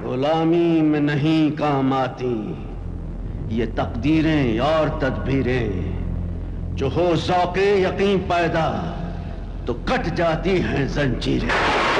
गुलामी में नहीं काम आती ये तकदीरें और तदबीरें, जो हो ज़ौक़े यकीन पैदा तो कट जाती हैं जंजीरें।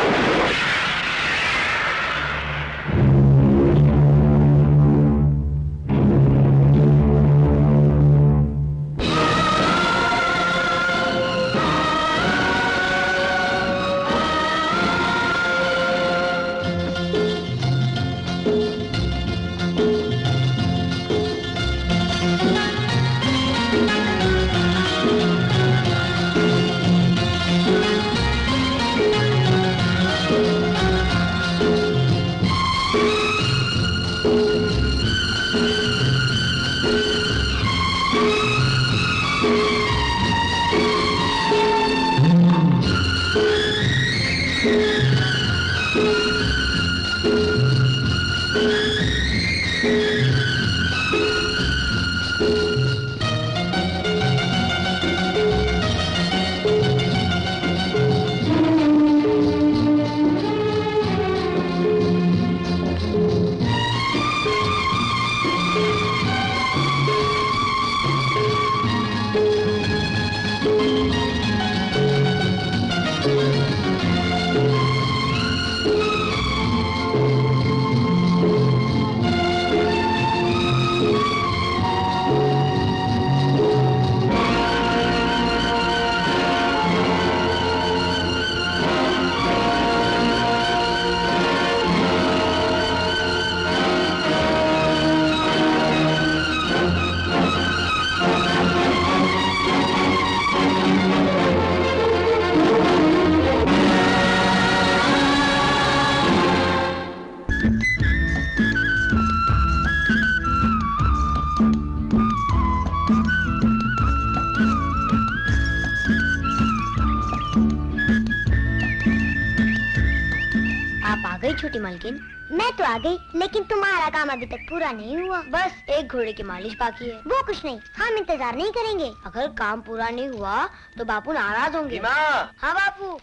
छोटी मालकिन, मैं तो आ गई, लेकिन तुम्हारा काम अभी तक पूरा नहीं हुआ। बस एक घोड़े की मालिश बाकी है। वो कुछ नहीं, हम इंतजार नहीं करेंगे। अगर काम पूरा नहीं हुआ तो बापू नाराज होंगे। हाँ बापू।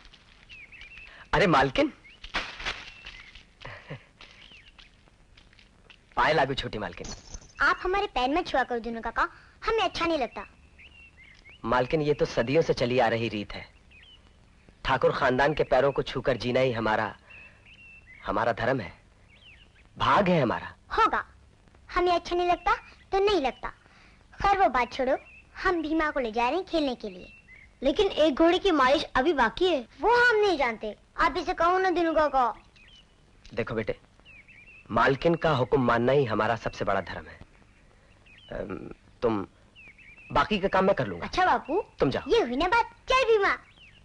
अरे मालकिन, पाए लागू छोटी मालकिन। आप हमारे पैर में छुआ कर दोनों काका, हमें अच्छा नहीं लगता। मालकिन, ये तो सदियों से चली आ रही रीत है। ठाकुर खानदान के पैरों को छूकर जीना ही हमारा धर्म है, भाग है हमारा। होगा, हमें अच्छा नहीं लगता तो नहीं लगता। खैर वो बात छोड़ो, हम भीमा को ले जा रहे हैं खेलने के लिए। लेकिन एक घोड़े की मालिश अभी बाकी है, वो हम नहीं जानते। आप इसे कहो ना दिनू काका। देखो बेटे, मालकिन का हुक्म मानना ही हमारा सबसे बड़ा धर्म है। तुम बाकी का काम मैं कर लूंगा। अच्छा बापू, तुम जाओ। ये हुई ना बात। चल भीमा।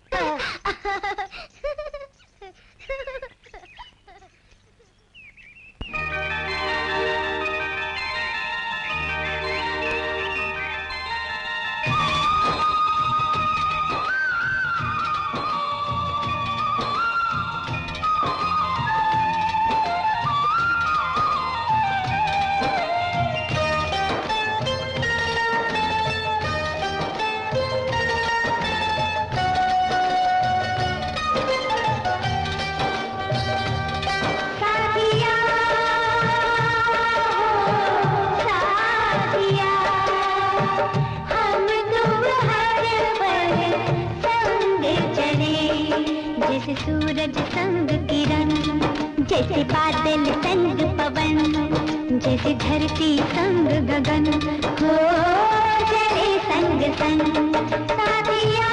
सूरज संग किरण, जैसे बादल संग पवन, जैसे धरती संग गगन, हो चले संग संग साथिया,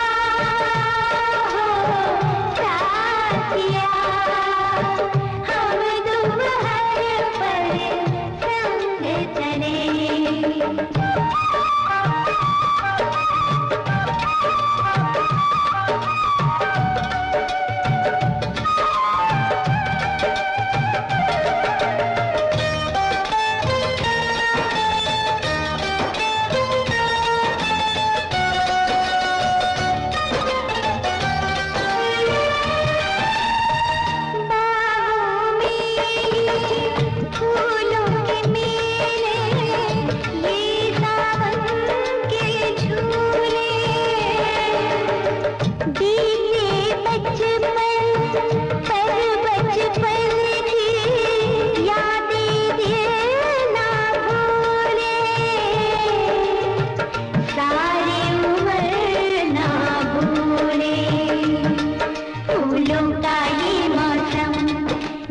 हो साथिया, हम दोपहर पर संग चले।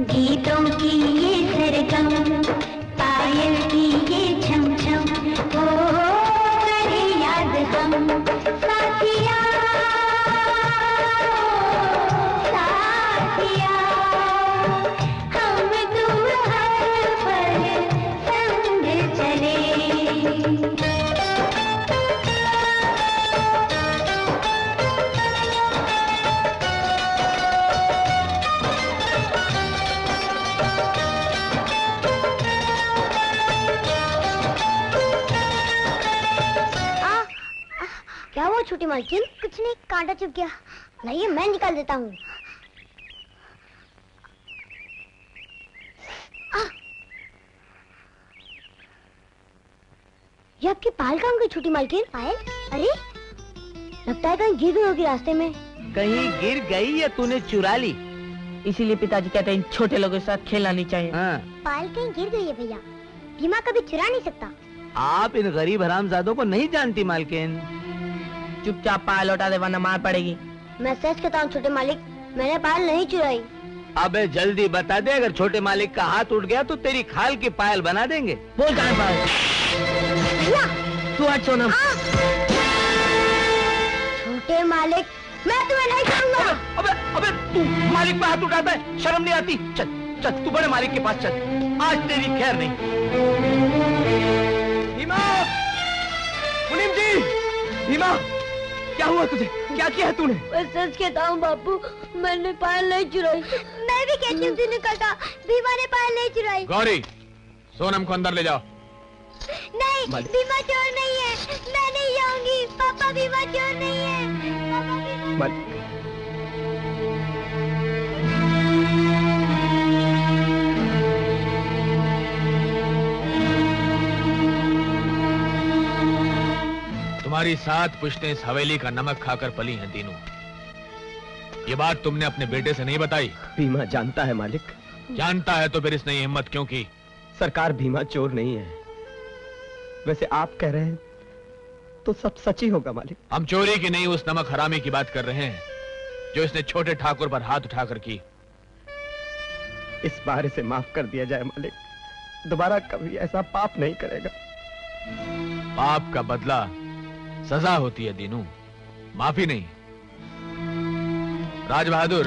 गीतों की ये सरगम, पायल की ये छम छम, ओ करे याद हम साथिया, साथिया, हम तुम हर पल संग चले। क्या हुआ छोटी मालकिन? कुछ नहीं, कांटा चुभ गया। नहीं, मैं निकाल देता हूँ। ये आपकी पायल कहाँ गई छोटी मालकिन? पायल? अरे लगता है कहीं गिर गई होगी रास्ते में। कहीं गिर गई या तूने चुरा ली? इसीलिए पिताजी कहते हैं इन छोटे लोगों के साथ खेलना नहीं चाहिए। हाँ। पायल कहीं गिर गई है भैया, भीमा कभी चुरा नहीं सकता। आप इन गरीब हरामजादों को नहीं जानती मालकिन। चुपचाप पायल लौटा दे वरना मार पड़ेगी। मैं सच कहता हूँ छोटे मालिक, मैंने पायल नहीं चुराई। अबे जल्दी बता दे, अगर छोटे मालिक का हाथ उठ गया तो तेरी खाल की पायल बना देंगे। बोल कहाँ पायल? भैया तू हट सोनम। छोटे मालिक, मैं तुम्हें नहीं करूँगा। अबे अबे तू मालिक पे हाथ उठाता है, शर्म नहीं आती? चल चल तू बड़े मालिक के पास चल, आज तेरी खैर नहीं। भीमा, मुनीम जी, भीमा, क्या हुआ तुझे? क्या किया है तूने? मैं सच कहता हूँ बापू, मैंने पायल नहीं चुराई। मैं भी कहती हूँ तूने कहा, भीमा ने पायल नहीं चुराई। गौरी, सोनम को अंदर ले जाओ। नहीं, भीमा चोर नहीं है, मैं नहीं जाऊंगी। पापा, भीमा चोर नहीं है। पापा, भीमा... तुम्हारी 7 पुश्तें इस हवेली का नमक खाकर पली हैं तीनों। ये बात तुमने अपने बेटे से नहीं बताई? भीमा जानता है मालिक। जानता है तो फिर इसने ये हिम्मत क्यों की? सरकार, भीमा चोर नहीं है। वैसे आप कह रहे हैं तो सब सच ही होगा मालिक। हम चोरी की नहीं, उस नमक हरामी की बात कर रहे हैं जो इसने छोटे ठाकुर पर हाथ उठाकर की। इस बार इसे माफ कर दिया जाए मालिक, दोबारा कभी ऐसा पाप नहीं करेगा। पाप का बदला सजा होती है दीनू, माफी नहीं। राज बहादुर,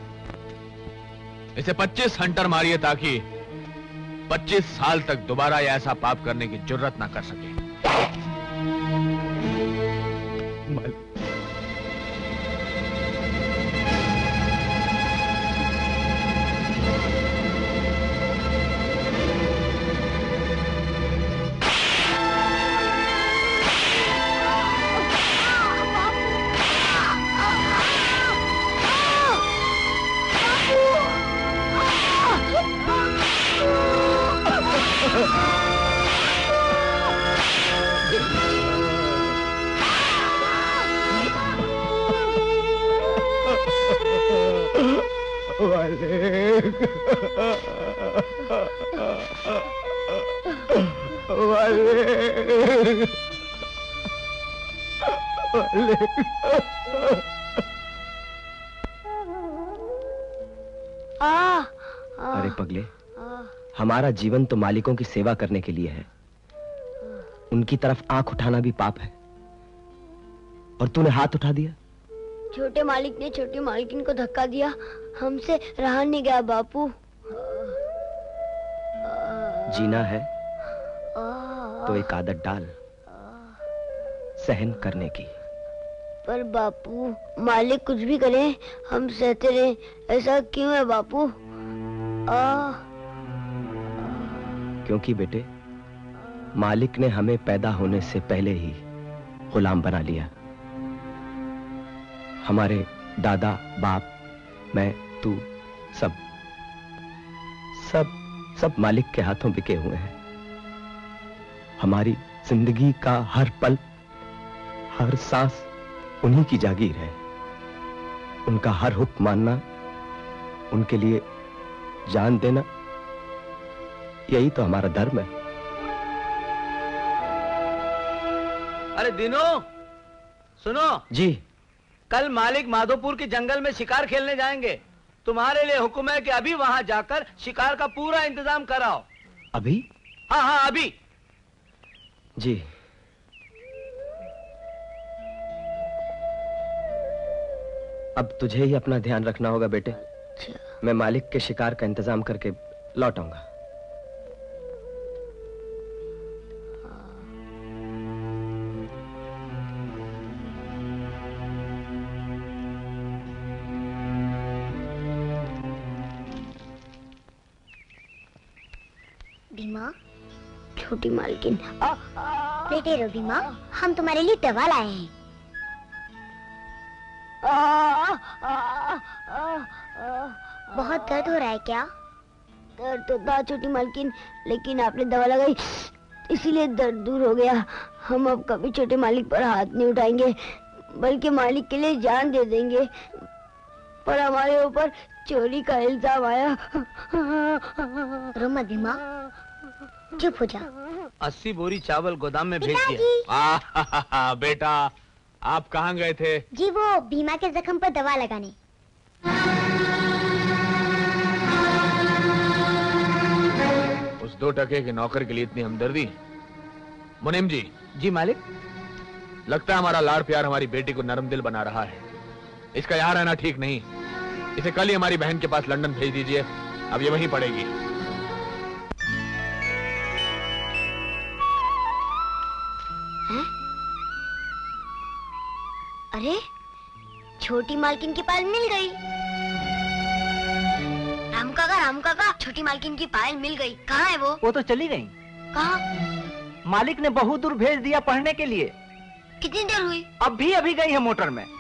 इसे 25 हंटर मारिए ताकि 25 साल तक दोबारा ऐसा पाप करने की जुर्रत ना कर सके। अरे पगले, हमारा जीवन तो मालिकों की सेवा करने के लिए है। उनकी तरफ आंख उठाना भी पाप है, और तूने हाथ उठा दिया। छोटे मालिक ने छोटी मालकिन को धक्का दिया, हमसे रहा नहीं गया बापू। जीना है तो एक आदत डाल, सहन करने की। पर बापू, मालिक कुछ भी करे हम सहते रहे, ऐसा क्यों है बापू? क्योंकि बेटे, मालिक ने हमें पैदा होने से पहले ही गुलाम बना लिया। हमारे दादा, बाप, मैं, तू, सब मालिक के हाथों बिके हुए हैं। हमारी जिंदगी का हर पल, हर सांस उन्हीं की जागीर है। उनका हर हुक्म मानना, उनके लिए जान देना, यही तो हमारा धर्म है। अरे दिनो, सुनो जी। कल मालिक माधोपुर के जंगल में शिकार खेलने जाएंगे। तुम्हारे लिए हुक्म है कि अभी वहां जाकर शिकार का पूरा इंतजाम कराओ। अभी? हाँ हाँ अभी। जी। अब तुझे ही अपना ध्यान रखना होगा बेटे। मैं मालिक के शिकार का इंतजाम करके लौट आऊंगा। भीमा, छोटी मालकिन, लेटे रहो भीमा, हम तुम्हारे लिए दवा लाए हैं। बहुत दर्द हो रहा है क्या? दर्द तो था छोटी मालकिन, लेकिन आपने दवा लगाई इसीलिए दर्द दूर हो गया। हम अब कभी छोटे मालिक पर हाथ नहीं उठाएंगे, बल्कि मालिक के लिए जान दे देंगे। पर हमारे ऊपर चोरी का इल्जाम आया। रो मत भीमा, चुप हो जा। 80 बोरी चावल गोदाम में भेज दिया। बेटा, आप कहाँ गए थे? जी वो भीमा के जख्म पर दवा लगाने। उस 2 टके के नौकर के लिए इतनी हमदर्दी? मुनीम जी। जी मालिक। लगता है हमारा लाड़ प्यार हमारी बेटी को नरम दिल बना रहा है। इसका यहाँ रहना ठीक नहीं। इसे कल ही हमारी बहन के पास लंदन भेज दीजिए। अब ये वहीं पड़ेगी। अरे, छोटी मालकिन की पायल मिल गई। रामू काका, छोटी मालकिन की पायल मिल गई। कहाँ है वो? वो तो चली गई। कहाँ? मालिक ने बहुत दूर भेज दिया पढ़ने के लिए। कितनी देर हुई? अभी गई है मोटर में।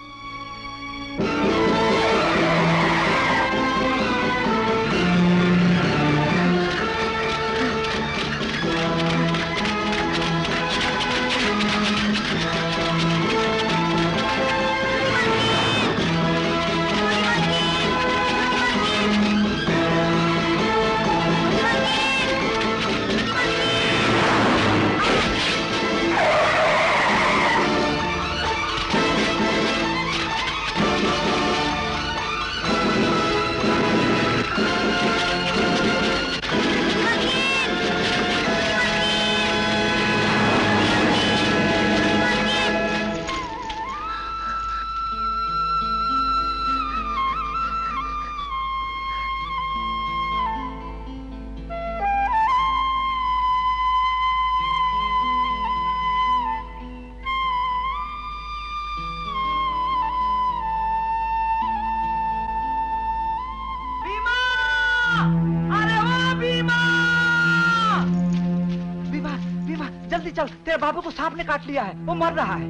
चल, तेरे बाबू को सांप ने काट लिया है, वो मर रहा है।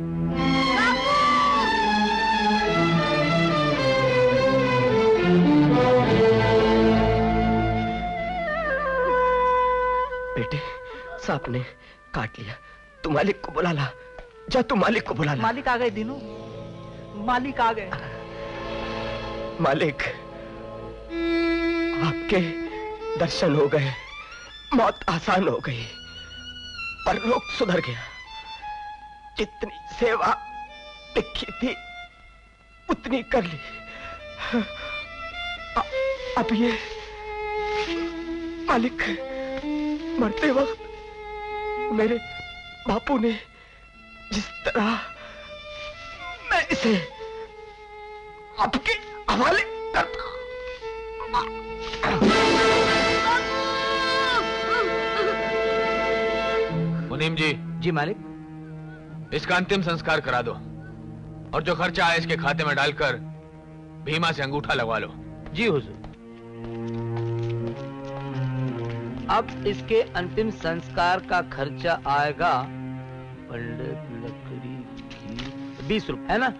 बेटे, सांप ने काट लिया। तू मालिक को बुला ला। जा, तू मालिक को बुला ला। मालिक आ गए दीनू, मालिक आ गए। मालिक, आपके दर्शन हो गए, मौत आसान हो गई, परलोक सुधर गया। जितनी सेवा लिखी थी उतनी कर ली। अब ये मालिक, मरते वक्त मेरे बापू ने जिस तरह, मैं इसे आपके हवाले करता। मुनीम जी। जी मालिक। इसका अंतिम संस्कार करा दो और जो खर्चा आए इसके खाते में डालकर भीमा से अंगूठा लगवा लो। जी हुजूर। अब इसके अंतिम संस्कार का खर्चा आएगा पंडित लकड़ी की 20 रुपए, है ना?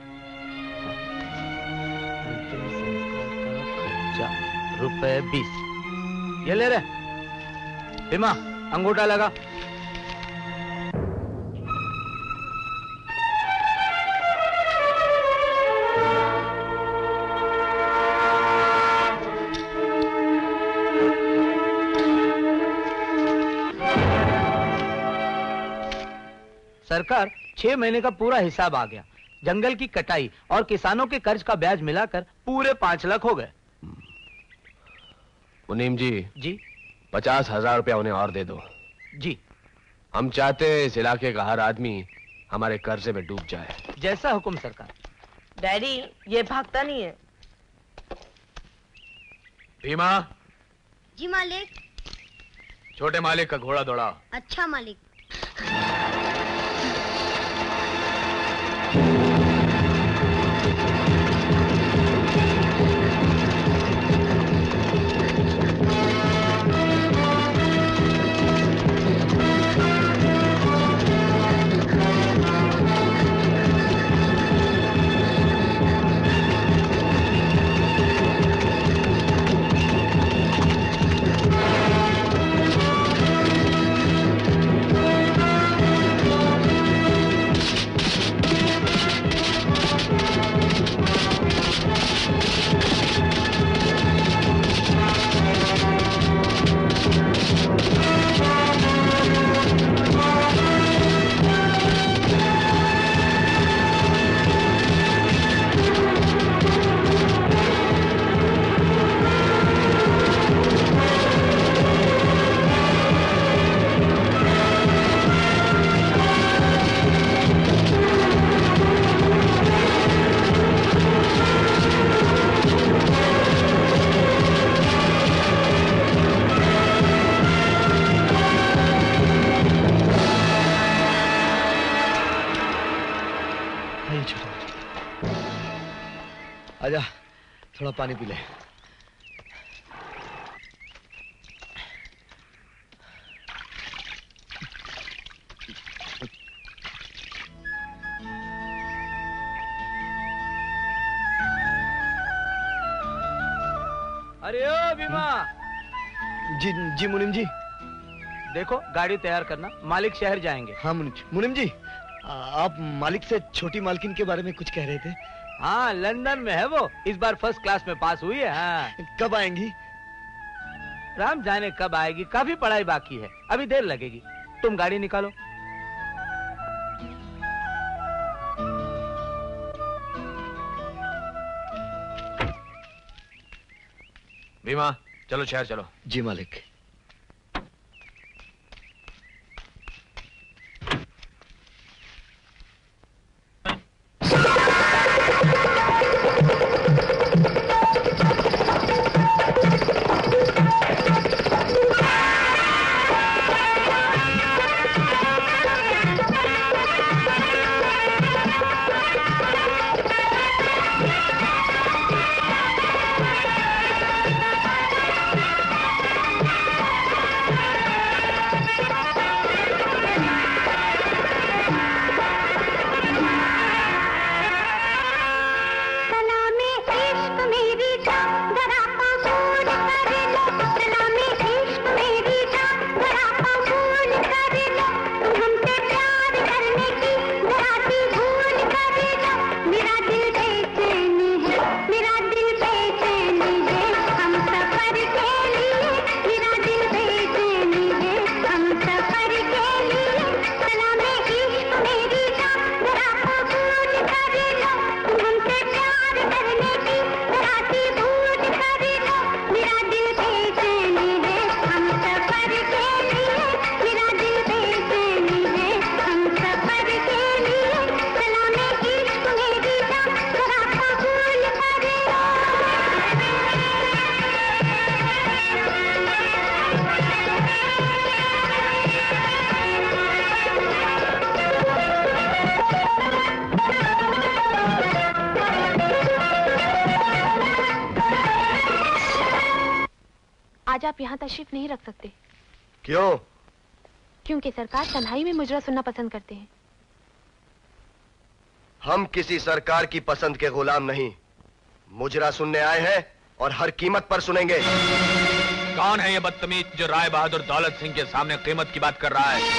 अंतिम संस्कार का खर्चा ₹20। ये ले रहे भीमा, अंगूठा लगा। सरकार, 6 महीने का पूरा हिसाब आ गया। जंगल की कटाई और किसानों के कर्ज का ब्याज मिलाकर पूरे 5 लाख हो गए। मुनीम जी। जी 50,000 रुपया उन्हें और दे दो। जी। हम चाहते हैं इस इलाके का हर आदमी हमारे कर्जे में डूब जाए। जैसा हुक्म सरकार। डैडी ये भागता नहीं है। भीमा। जी मालिक। छोटे मालिक का घोड़ा दौड़ाओ। अच्छा मालिक। आजा थोड़ा पानी पी ले। अरे ओ भीमा। जी मुनीम जी। देखो गाड़ी तैयार करना, मालिक शहर जाएंगे। हाँ मुनीम जी, आप मालिक से छोटी मालकिन के बारे में कुछ कह रहे थे। हाँ लंदन में है वो, इस बार फर्स्ट क्लास में पास हुई है। हाँ। कब आएंगी? राम जाने कब आएगी, काफी पढ़ाई बाकी है, अभी देर लगेगी। तुम गाड़ी निकालो। भीमा चलो शहर चलो। जी मालिक। आज आप यहाँ तशरीफ नहीं रख सकते। क्यों? क्योंकि सरकार तन्हाई में मुजरा सुनना पसंद करते हैं। हम किसी सरकार की पसंद के गुलाम नहीं, मुजरा सुनने आए हैं और हर कीमत पर सुनेंगे। कौन है ये बदतमीज जो राय बहादुर दौलत सिंह के सामने कीमत की बात कर रहा है?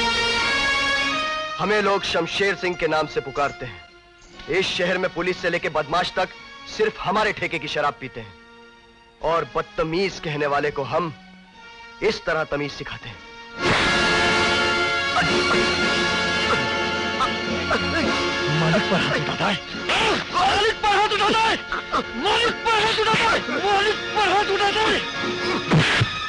हमें लोग शमशेर सिंह के नाम से पुकारते हैं। इस शहर में पुलिस से लेकर बदमाश तक सिर्फ हमारे ठेके की शराब पीते हैं, और बदतमीज कहने वाले को हम इस तरह तमीज सिखाते हैं। मालिक पर हाथ उठाता है। मालिक पर हाथ उठाता उठाता है, मालिक पर हाथ उठाता है, मालिक पर हाथ उठाता है।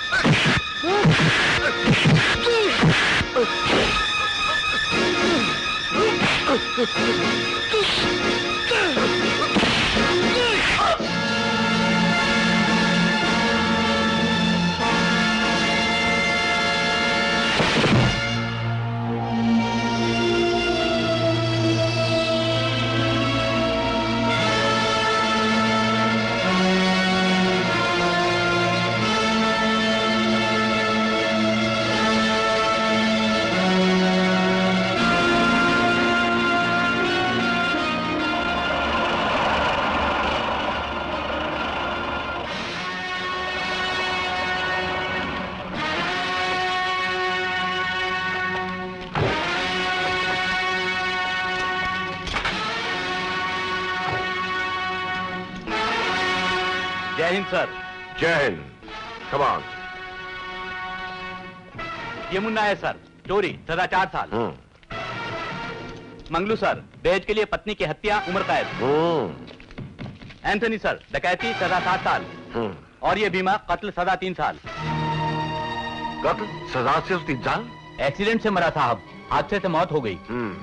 जय हिंद सर। जय हिंद। Come on. ये मुन्ना है सर, चोरी, सजा 4 साल। मंगलू सर, दहेज के लिए पत्नी की हत्या, उम्र कैद। एंथनी सर, डकैती, सजा 7 साल। और ये बीमा, कत्ल, सजा 3 साल। कत्ल, सजा सिर्फ 3 साल? एक्सीडेंट से मरा साहब, हादसे से मौत हो गई।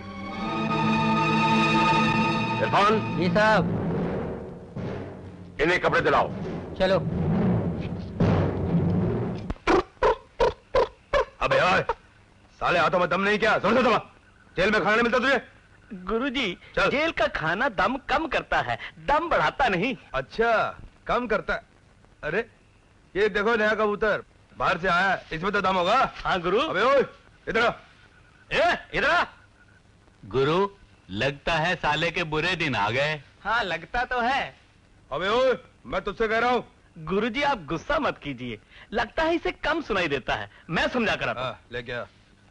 इरफान। जी साहब। इन्हें कपड़े दिलाओ। चलो। अबे ओए, साले हाथों में दम नहीं क्या? जोर से दबा। जेल में खाना नहीं मिलता तुझे? गुरुजी, जेल का खाना दम कम करता है, दम बढ़ाता नहीं। अच्छा, कम करता है। अरे ये देखो नया कबूतर बाहर से आया, इसमें तो दम होगा। हाँ गुरु। अबे ओए, इधर आ। इधर आ। गुरु, लगता है साले के बुरे दिन आ गए। हाँ लगता तो है। अबे ओए, मैं तुझसे कह रहा हूँ। गुरुजी आप गुस्सा मत कीजिए, लगता है इसे कम सुनाई देता है, मैं समझा कर आता हूं। ले क्या?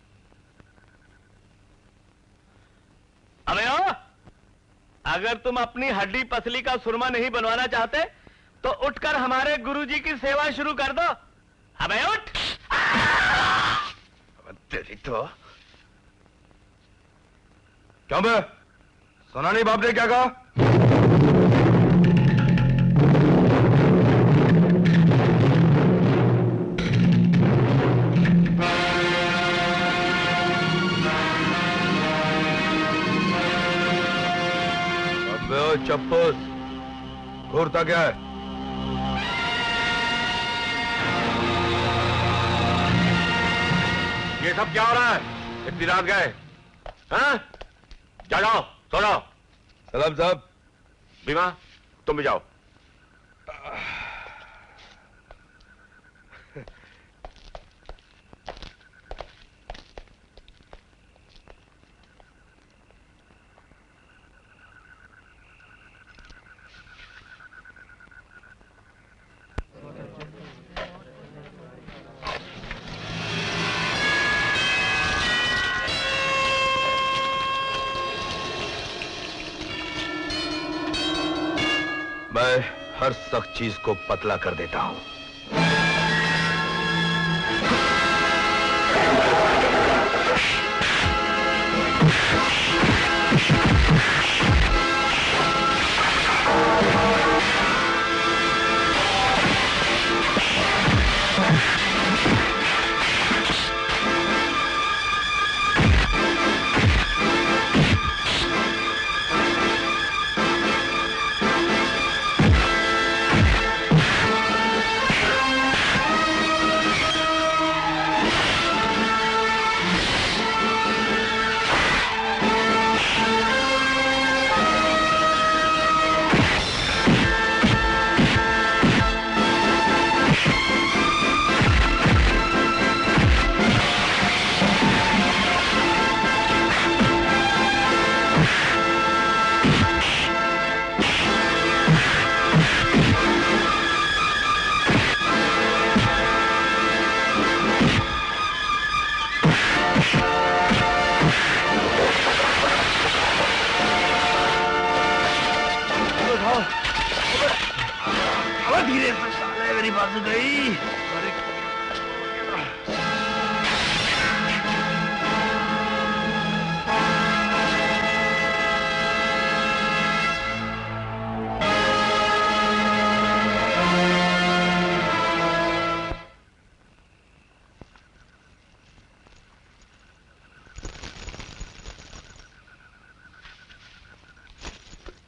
अबे ओ, अगर तुम अपनी हड्डी पसली का सुरमा नहीं बनवाना चाहते तो उठकर हमारे गुरुजी की सेवा शुरू कर दो। अबे उठ। तेरी तो क्यों बे? सुना नहीं बाप ने क्या कहा? चप्पल घूरता क्या है? ये सब क्या हो रहा है? इतनी रात गए? हाँ? जाओ, सो जाओ। सलाम साहब। बीमा, तुम भी जाओ। मैं हर सख्त चीज को पतला कर देता हूं।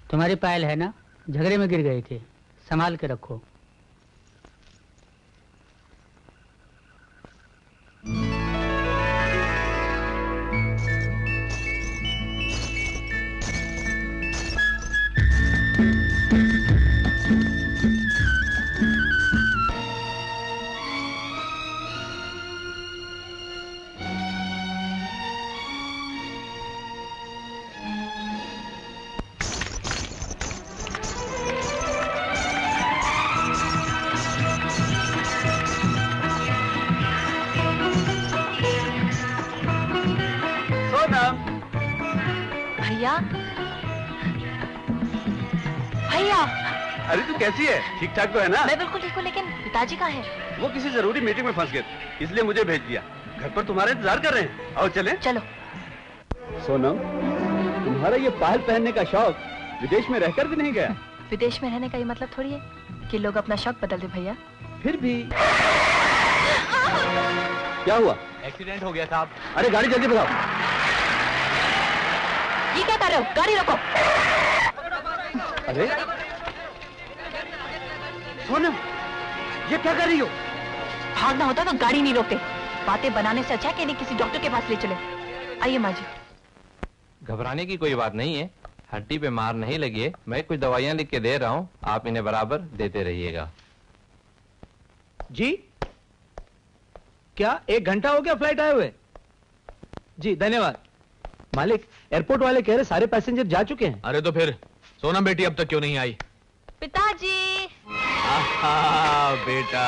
तुम्हारी पायल है ना, झगड़े में गिर गए थे, संभाल के रखो। अरे तू कैसी है? ठीक ठाक तो है ना? मैं बिल्कुल ठीक हूँ, लेकिन पिताजी कहाँ हैं? वो किसी जरूरी मीटिंग में फंस गए थे, इसलिए मुझे भेज दिया। घर पर तुम्हारा इंतजार कर रहे हैं। आओ चलें। चलो। सोनम, तुम्हारा ये पायल पहनने का शौक विदेश में रहकर भी नहीं गया? विदेश में रहने का ये मतलब थोड़ी है कि लोग अपना शौक बदल दे भैया। फिर भी क्या हुआ? एक्सीडेंट हो गया साहब। अरे गाड़ी जल्दी बढ़ाओ। ये क्या कर रहे हो? गाड़ी रोको। अरे सोनम, ये क्या कर रही हो? भागना होता तो गाड़ी नहीं रोकते। बातें बनाने से अच्छा कि इन्हें किसी डॉक्टर के पास ले चले। आइए माँ जी। घबराने की कोई बात नहीं है, हड्डी पे मार नहीं लगी है। मैं कुछ दवाइयाँ लिख के दे रहा हूँ, आप इन्हें बराबर देते रहिएगा। जी क्या 1 घंटा हो गया फ्लाइट आए हुए? जी धन्यवाद। मालिक, एयरपोर्ट वाले कह रहे सारे पैसेंजर जा चुके हैं। अरे तो फिर सोनम बेटी अब तक क्यों नहीं आई? पिताजी। बेटा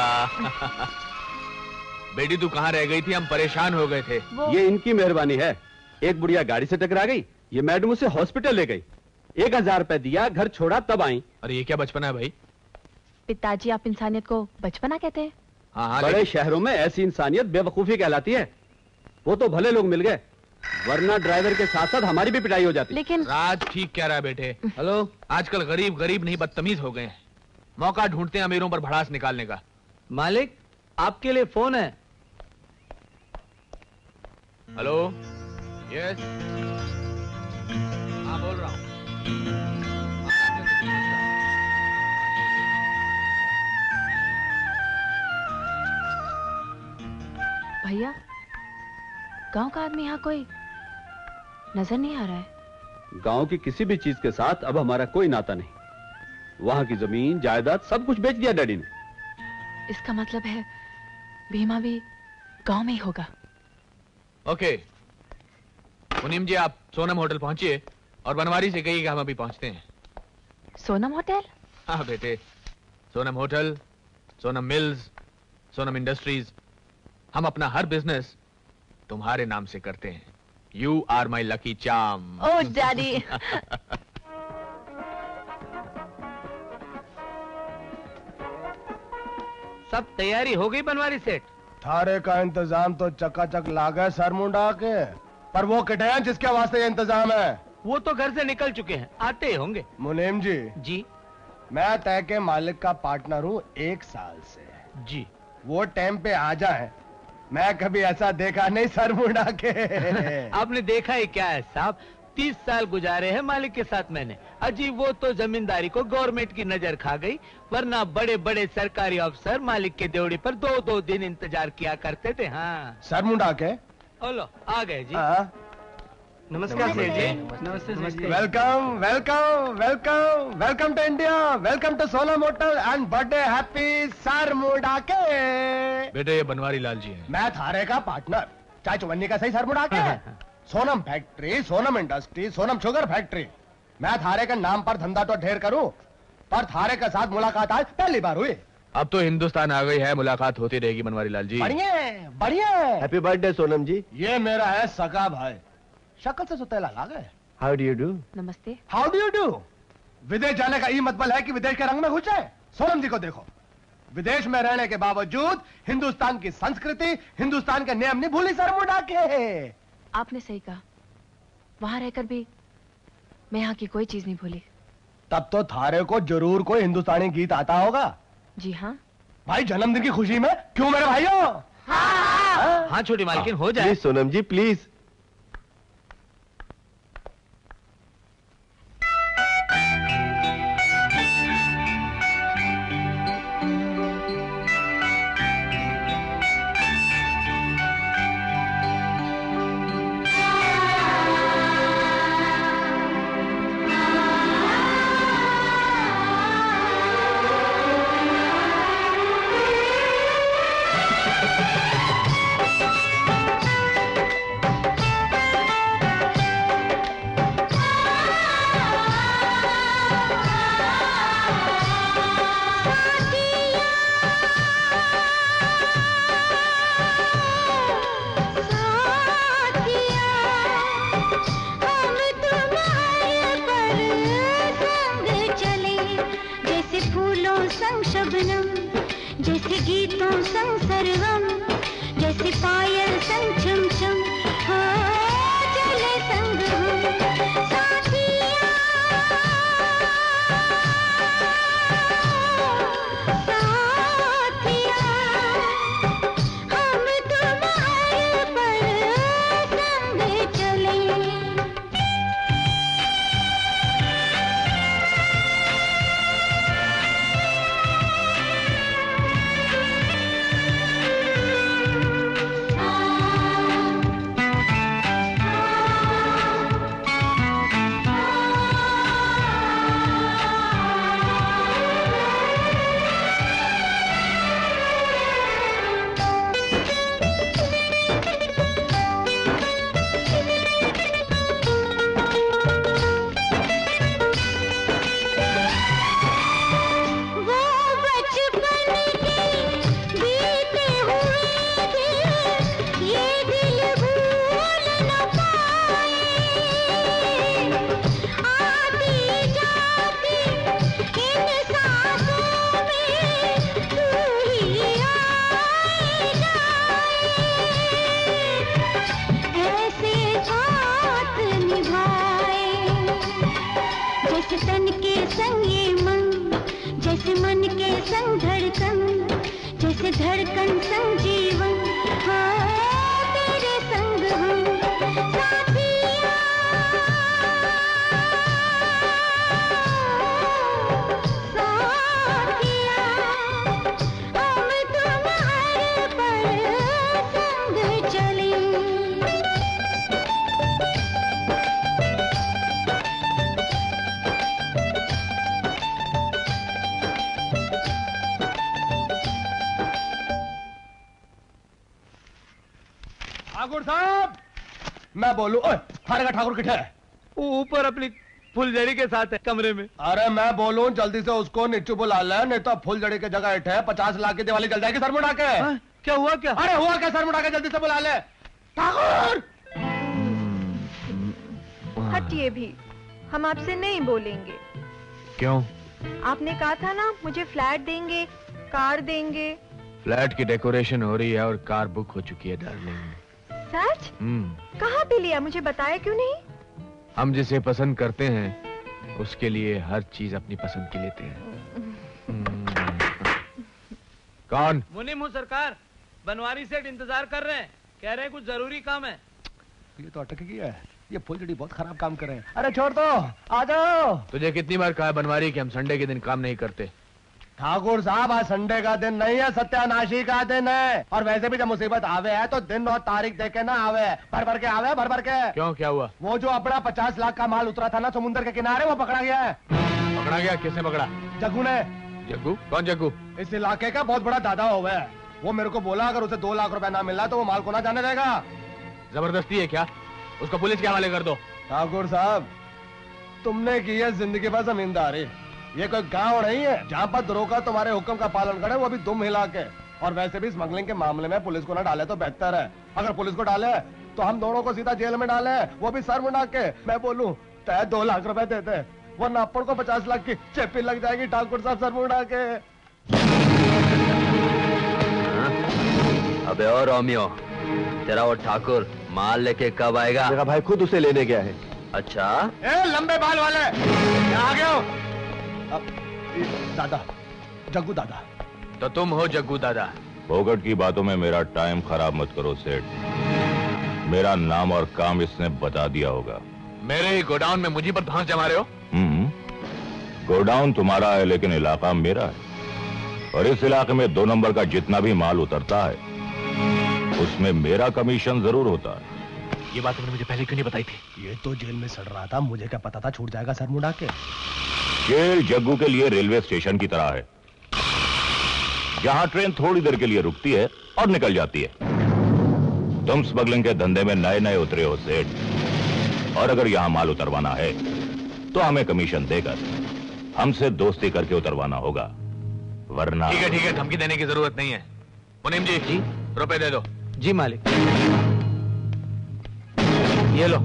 बेटी तू कहाँ रह गई थी? हम परेशान हो गए थे। ये इनकी मेहरबानी है। एक बुढ़िया गाड़ी से टकरा गई, ये मैडम उसे हॉस्पिटल ले गई। 1000 रुपए दिया, घर छोड़ा, तब आई। अरे ये क्या बचपना है भाई? पिताजी, आप इंसानियत को बचपना कहते हैं? हाँ, बड़े शहरों में ऐसी इंसानियत बेवकूफी कहलाती है। वो तो भले लोग मिल गए, वरना ड्राइवर के साथ साथ हमारी भी पिटाई हो जाती। लेकिन राज ठीक कह रहा है बेटे। हेलो, आजकल गरीब गरीब नहीं बदतमीज हो गए हैं। मौका ढूंढते हैं अमीरों पर भड़ास निकालने का। मालिक, आपके लिए फोन है। हेलो, यस, हाँ बोल रहा हूँ। भैया, गांव का आदमी यहाँ कोई नजर नहीं आ रहा है। गांव की किसी भी चीज के साथ अब हमारा कोई नाता नहीं। वहां की जमीन जायदाद सब कुछ बेच दिया डैडी ने। इसका मतलब है भीमा भी गांव में ही होगा। ओके मुनीम जी, आप सोनम होटल पहुंचिए और बनवारी से कहिए कि हम अभी पहुंचते हैं। सोनम होटल? हाँ बेटे, Sonam hotel, Sonam mills, Sonam industries, हम अपना हर बिजनेस तुम्हारे नाम से करते हैं। You are my lucky charm. Oh daddy. सब तैयारी हो गई बनवारी सेठ? थारे का इंतजाम तो चकाचक लागा है सर मुंडा के, पर वो किटे हैं जिसके वास्ते ये इंतजाम है? वो तो घर से निकल चुके हैं, आते ही होंगे। मुनीम जी। जी। मैं तय के मालिक का पार्टनर हूँ 1 साल से। जी। वो टाइम पे आ जाए, मैं कभी ऐसा देखा नहीं सर मुंडा के। आपने देखा ही क्या है साहब, 30 साल गुजारे हैं मालिक के साथ मैंने। अजी वो तो जमींदारी को गवर्नमेंट की नजर खा गई, वरना बड़े बड़े सरकारी अफसर मालिक के देवड़ी पर 2-2 दिन इंतजार किया करते थे। हाँ सर मुंडा के। ओलो आ गए जी। नमस्कार सेठ जी। नमस्ते सेठ जी। Welcome welcome welcome welcome to India, welcome to Sonam hotel and birthday happy sir मुंडा के। बेटे ये बनवारी लाल जी हैं। मैं थारे का पार्टनर, चाय चुवन्नी का सही सर मुंडा के। Sonam factory, Sonam industry, Sonam sugar factory. मैं थारे के नाम पर धंधा तो ढेर करूं, पर थारे के साथ मुलाकात आज पहली बार हुई। अब तो हिंदुस्तान आ गई है, मुलाकात होती रहेगी बनवारी लाल जी। बढ़िया बढ़िया। Happy birthday Sonam ji. ये मेरा है सगा भाई, शक्ल से सुतेला लागे। How do you do? नमस्ते। How do you do? विदेश जाने का ये मतलब है कि विदेश के रंग में घुस जाए। सोनम जी को देखो, विदेश में रहने के बावजूद हिंदुस्तान की संस्कृति, हिंदुस्तान के नियम नहीं भूली सर मुंडा के। आपने सही कहा, वहां रहकर भी मैं यहाँ की कोई चीज नहीं भूली। तब तो थारे को जरूर कोई हिंदुस्तानी गीत आता होगा। जी हाँ। भाई जन्मदिन की खुशी में क्यों मेरे भाइयों? हाँ छोटी मालकिन हो जाए। Please Sonam ji please. संग संग जीवन, हाँ तेरे संग हम साथिया, साथिया, हम तुम हर पल संग चले। ठाकुर साहब, मैं बोलूं, ओए थारे का ठाकुर किथे है? ऊपर अपनी फुलझड़ी के साथ है कमरे में। अरे मैं बोलूं जल्दी से उसको नीचे बुला ले, नहीं तो फुलझड़ी की जगह इठे 50 लाख की दिवाली जल जाएगी सर मुड़ा के। क्या हुआ क्या? अरे हुआ क्या सर मुड़ा के, जल्दी से बुला ले ठाकुर। हटिए भी, हम आपसे नहीं बोलेंगे। क्यों? आपने कहा था ना मुझे फ्लैट देंगे, कार देंगे। फ्लैट की डेकोरेशन हो रही है और कार बुक हो चुकी है डार्लिंग। सच? कहाँ पे लिया, मुझे बताया क्यों नहीं? हम जिसे पसंद करते हैं उसके लिए हर चीज अपनी पसंद की लेते हैं। कौन? मुनीम हूँ सरकार, बनवारी सेठ इंतजार कर रहे हैं, कह रहे हैं कुछ जरूरी काम है। ये तो अटक गया है, ये फुलझड़ी बहुत खराब काम कर रहे हैं। अरे छोड़ दो, आ जाओ। तुझे कितनी बार कहा बनवारी कि हम संडे के दिन काम नहीं करते? ठाकुर साहब, आज संडे का दिन नहीं है, सत्यानाशी का दिन है। और वैसे भी जब मुसीबत आवे है तो दिन और तारीख देके ना आवे, भर भर के आवे, भर भर के। क्यों, क्या हुआ? वो जो अपना 50 लाख का माल उतरा था ना समुद्र के किनारे, वो पकड़ा गया है। पकड़ा गया? किसने पकड़ा? जग्गू ने। जग्गू? कौन जग्गू? इस इलाके का बहुत बड़ा दादा हुआ है। वो मेरे को बोला अगर उसे 2 लाख रुपए ना मिला तो वो माल को ना जाने देगा। जबरदस्ती है क्या? उसको पुलिस के हवाले कर दो। ठाकुर साहब, तुमने की है जिंदगी पर जमींदारी। ये कोई गांव नहीं है जहाँ पर दरोगा तुम्हारे हुक्म का पालन करे, वो भी दुम हिला के। और वैसे भी स्मगलिंग के मामले में पुलिस को ना डाले तो बेहतर है। अगर पुलिस को डाले तो हम दोनों को सीधा जेल में डाले, वो भी सर मुड़ा के। मैं बोलूं तय 2 लाख रुपए देते, वरना अपन को 50 लाख की चेपी लग जाएगी। ठाकुर साहब सर मुड़ा के। अबे और रोमियो, तेरा वो ठाकुर माल लेके कब आएगा? मेरा भाई खुद उसे लेने गया है। अच्छा, ए लंबे बाल वाले, आ गए हो? दादा, जग्गू दादा। तो तुम हो जग्गू दादा? फोगट की बातों में मेरा टाइम खराब मत करो सेठ। मेरा नाम और काम इसने बता दिया होगा। मेरे ही गोडाउन में मुझे पर भांस जमा रहे हो? गोडाउन तुम्हारा है लेकिन इलाका मेरा है। और इस इलाके में 2 नंबर का जितना भी माल उतरता है उसमें मेरा कमीशन जरूर होता है। ये बात तुमने मुझे पहले क्यों नहीं बताई थी? ये तो जेल में सड़ रहा था, मुझे क्या पता था छूट जाएगा सर मुड़ा के। जेल जग्गू के लिए रेलवे स्टेशन की तरह है, जहां ट्रेन थोड़ी देर के लिए रुकती है और निकल जाती है। तुम स्मगलिंग के धंधे में नए नए उतरे हो सेठ, और अगर यहां माल उतरवाना है तो हमें कमीशन देकर हमसे दोस्ती करके उतरवाना होगा, वरना। ठीक है, धमकी देने की जरूरत नहीं है। मुनीम जी, रुपए दे दो। जी मालिक। ये लो।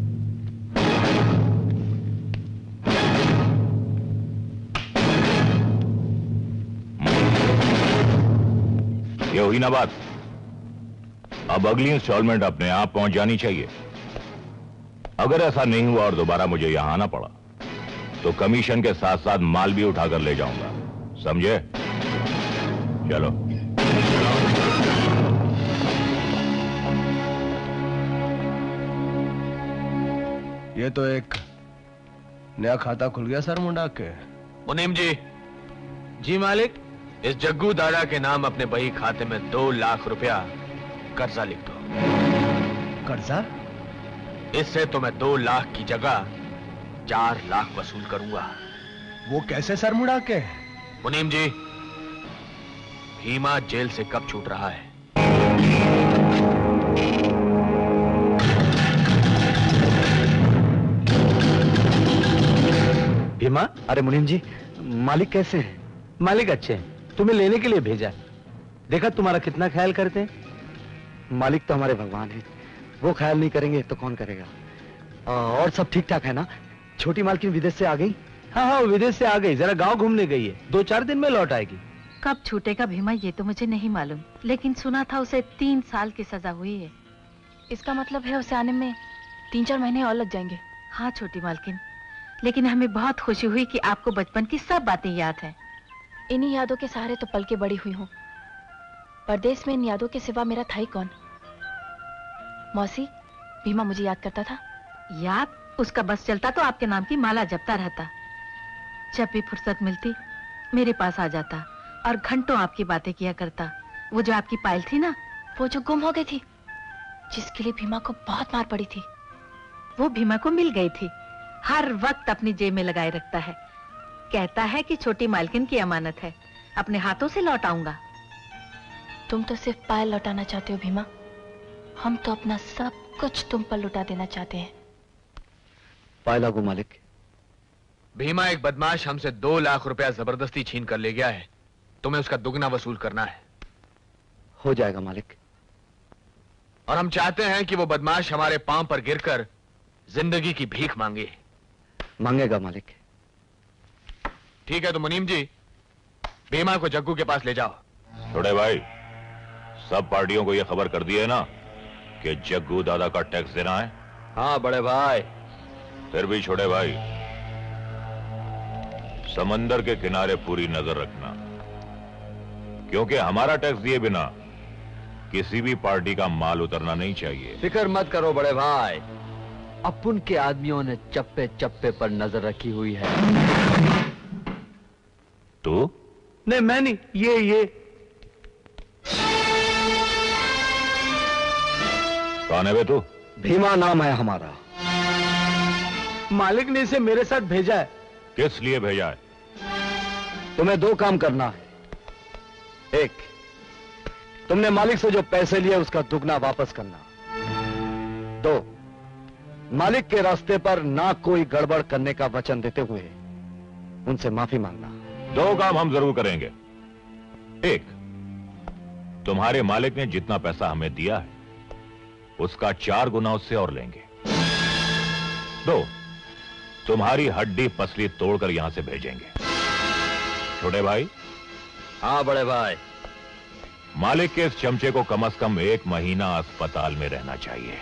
ये हुई ना बात। अब अगली इंस्टॉलमेंट अपने आप पहुंच जानी चाहिए। अगर ऐसा नहीं हुआ और दोबारा मुझे यहां आना पड़ा तो कमीशन के साथ साथ माल भी उठाकर ले जाऊंगा, समझे? चलो। ये तो एक नया खाता खुल गया सर मुंडा के। मुनीम जी। जी मालिक। इस जग्गू दादा के नाम अपने बही खाते में 2 लाख रुपया कर्जा लिख दो। कर्जा? इससे तो मैं 2 लाख की जगह 4 लाख वसूल करूंगा। वो कैसे सर मुड़ा के? मुनीम जी, भीमा जेल से कब छूट रहा है? भीमा? अरे मुनीम जी, मालिक कैसे हैं? मालिक अच्छे हैं, तुम्हें लेने के लिए भेजा। देखा तुम्हारा कितना ख्याल करते हैं। मालिक तो हमारे भगवान हैं, वो ख्याल नहीं करेंगे तो कौन करेगा? और सब ठीक ठाक है ना? छोटी मालकिन विदेश से आ गई? हाँ, विदेश से आ गई, जरा गांव घूमने गई है, 2-4 दिन में लौट आएगी। कब छूटेगा भीमा ये तो मुझे नहीं मालूम, लेकिन सुना था उसे 3 साल की सजा हुई है। इसका मतलब है उसे आने में 3-4 महीने और लग जाएंगे। हाँ छोटी मालकिन, लेकिन हमें बहुत खुशी हुई कि आपको बचपन की सब बातें याद हैं। इन्हीं यादों के सहारे तो पल के बड़ी हुई हूँ। परदेश में इन यादों के सिवा मेरा था ही कौन। मौसी, भीमा मुझे याद करता था। याद? उसका बस चलता तो आपके नाम की माला जपता रहता। जब भी फुर्सत मिलती मेरे पास आ जाता और घंटों आपकी बातें किया करता। वो जो आपकी पायल थी ना, वो जो गुम हो गई थी, जिसके लिए भीमा को बहुत मार पड़ी थी, वो भीमा को मिल गई थी। हर वक्त अपनी जेब में लगाए रखता है। कहता है कि छोटी मालकिन की अमानत है, अपने हाथों से लौटाऊंगा। तुम तो सिर्फ पायल लौटाना चाहते हो भीमा, हम तो अपना सब कुछ तुम पर लुटा देना चाहते हैं। पायला को मालिक। भीमा एक बदमाश हमसे 2 लाख रुपया जबरदस्ती छीन कर ले गया है। तुम्हें उसका दुगना वसूल करना है। हो जाएगा मालिक। और हम चाहते हैं कि वो बदमाश हमारे पांव पर गिरकर जिंदगी की भीख मांगे। मांगेगा मालिक। ठीक है तो मुनीम जी, भीमा को जग्गू के पास ले जाओ। छोटे भाई, सब पार्टियों को यह खबर कर दी है ना कि जग्गू दादा का टैक्स देना है? हाँ बड़े भाई। फिर भी छोटे भाई, समंदर के किनारे पूरी नजर रखना, क्योंकि हमारा टैक्स दिए बिना किसी भी पार्टी का माल उतरना नहीं चाहिए। फिक्र मत करो बड़े भाई, अपुन के आदमियों ने चप्पे चप्पे पर नजर रखी हुई है। तू? नहीं मैं नहीं, ये कौन है बे तू? भीमा नाम है हमारा। मालिक ने इसे मेरे साथ भेजा है। किस लिए भेजा है? तुम्हें 2 काम करना है। एक, तुमने मालिक से जो पैसे लिए उसका दुगना वापस करना। 2, मालिक के रास्ते पर ना कोई गड़बड़ करने का वचन देते हुए उनसे माफी मांगना। 2 काम हम जरूर करेंगे। एक, तुम्हारे मालिक ने जितना पैसा हमें दिया है उसका 4 गुना उससे और लेंगे। 2, तुम्हारी हड्डी पसली तोड़कर यहां से भेजेंगे। छोटे भाई? हाँ बड़े भाई। मालिक के इस चमचे को कम से कम 1 महीना अस्पताल में रहना चाहिए।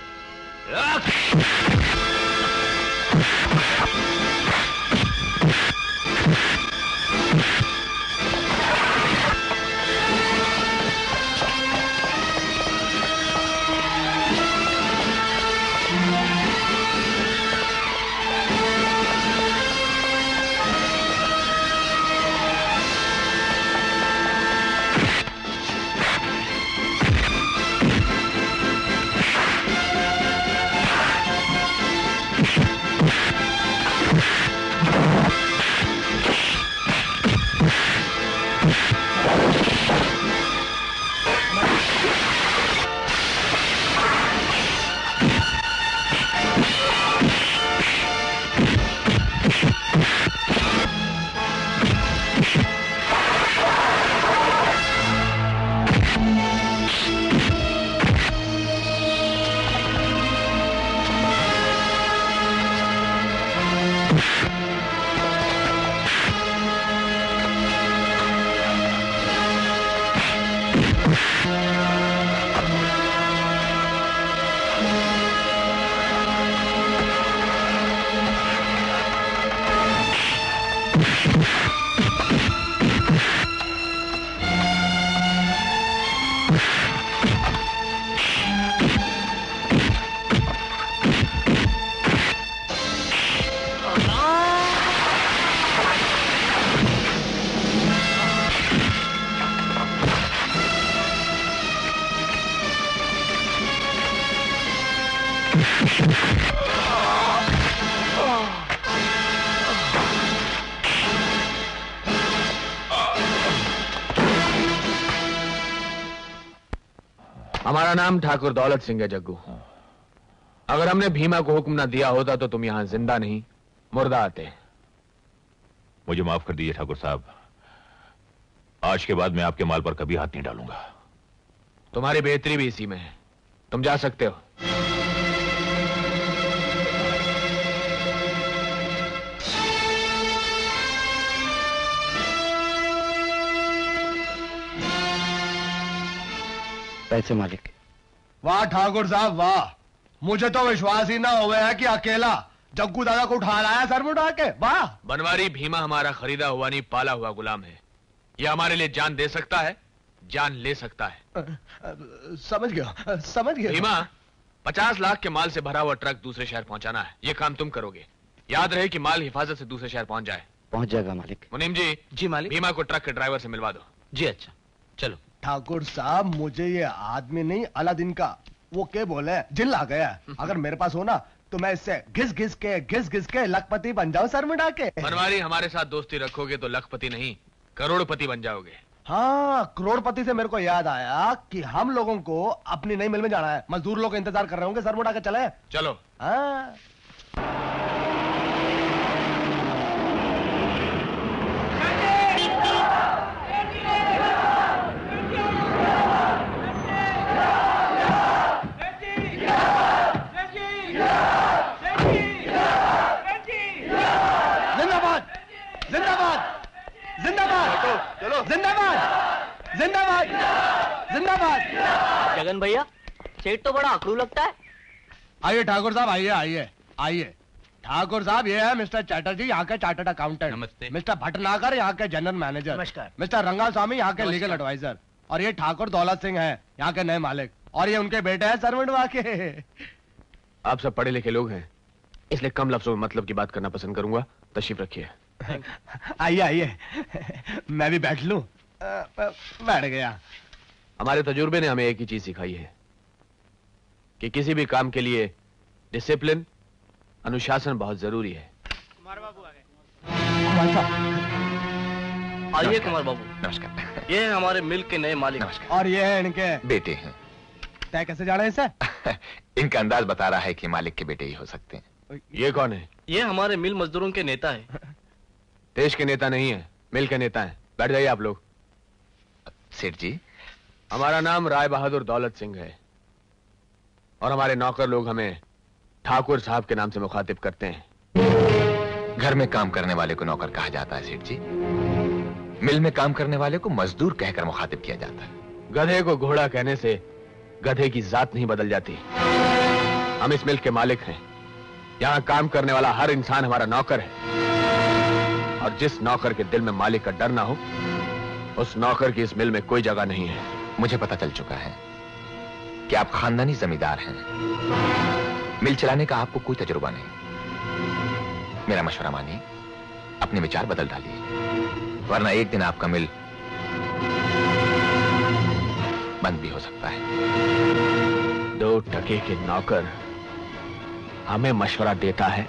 हमारा नाम ठाकुर दौलत सिंह है जग्गू। अगर हमने भीमा को हुक्म ना दिया होता तो तुम यहां जिंदा नहीं मुर्दा आते। मुझे माफ कर दीजिए ठाकुर साहब, आज के बाद मैं आपके माल पर कभी हाथ नहीं डालूंगा। तुम्हारी बेहतरी भी इसी में है, तुम जा सकते हो। पैसे मालिक। वाह ठाकुर साहब वाह, मुझे तो विश्वास ही ना हुआ है कि अकेला जग्गू दादा को उठा लाया सर में उठा के। वाह। बनवारी, भीमा हमारा खरीदा हुआ नहीं पाला हुआ गुलाम है। यह हमारे लिए जान दे सकता है, जान ले सकता है। समझ गया। भीमा, 50 लाख के माल से भरा हुआ ट्रक दूसरे शहर पहुंचाना है। ये काम तुम करोगे। याद रहे कि माल हिफाजत से दूसरे शहर पहुंच जाए। पहुंच जाएगा मालिक। मुनीम जी। जी मालिक। भीमा को ट्रक के ड्राइवर से मिलवा दो। जी अच्छा, चलो। ठाकुर साहब, मुझे ये आदमी नहीं अलादीन का वो क्या बोले जिन ला गया। अगर मेरे पास हो ना तो मैं इससे घिस घिस के लखपति बन जाऊं सर मिटा के। बनवारी, हमारे साथ दोस्ती रखोगे तो लखपति नहीं करोड़पति बन जाओगे। हाँ, करोड़पति से मेरे को याद आया कि हम लोगों को अपनी नई मिल में जाना है। मजदूर लोग इंतजार कर रहे होंगे, सर मुड़ा के चले। चलो। हाँ। जिंदाबाद। जगन भैया, सेठ तो बड़ा अकड़ू लगता है। आइए ठाकुर साहब, आइए। ठाकुर साहब, ये है मिस्टर चैटर्जी, यहाँ के चार्टर्ड अकाउंटेंट। नमस्ते। मिस्टर भटनागर, यहाँ के जनरल मैनेजर। नमस्कार। मिस्टर रंगास्वामी, यहाँ के लीगल एडवाइजर। और ये ठाकुर दौलत सिंह है, यहाँ के नए मालिक। और ये उनके बेटे हैं सरवंडवा के। आप सब पढ़े लिखे लोग हैं, इसलिए कम लफ्जों में मतलब की बात करना पसंद करूंगा। तशरीफ रखिए। आइए। मैं भी बैठ लूं। बैठ गया। हमारे तजुर्बे ने हमें एक ही चीज सिखाई है कि किसी भी काम के लिए डिसिप्लिन, अनुशासन बहुत जरूरी है। आइए कुमार बाबू। नमस्कार। ये है हमारे मिल के नए मालिक। और ये है इनके बेटे हैं। तय कैसे जाना है इसे? इनका अंदाज बता रहा है कि मालिक के बेटे ही हो सकते हैं। ये कौन है? ये हमारे मिल मजदूरों के नेता है। देश के नेता नहीं है, मिल के नेता है। बैठ जाइए आप लोग। सेठ जी, हमारा नाम राय बहादुर दौलत सिंह है और हमारे नौकर लोग हमें ठाकुर साहब के नाम से मुखातिब करते हैं। घर में काम करने वाले को नौकर कहा जाता है सेठ जी। मिल में काम करने वाले को मजदूर कहकर मुखातिब किया जाता है। गधे को घोड़ा कहने से गधे की जात नहीं बदल जाती। हम इस मिल के मालिक हैं। यहाँ काम करने वाला हर इंसान हमारा नौकर है और जिस नौकर के दिल में मालिक का डर ना हो, उस नौकर की इस मिल में कोई जगह नहीं है। मुझे पता चल चुका है कि आप खानदानी जमींदार हैं। मिल चलाने का आपको कोई तजुर्बा नहीं। मेरा मशवरा मानिए, अपने विचार बदल डालिए, वरना एक दिन आपका मिल बंद भी हो सकता है। 2 टके के नौकर हमें मशवरा देता है।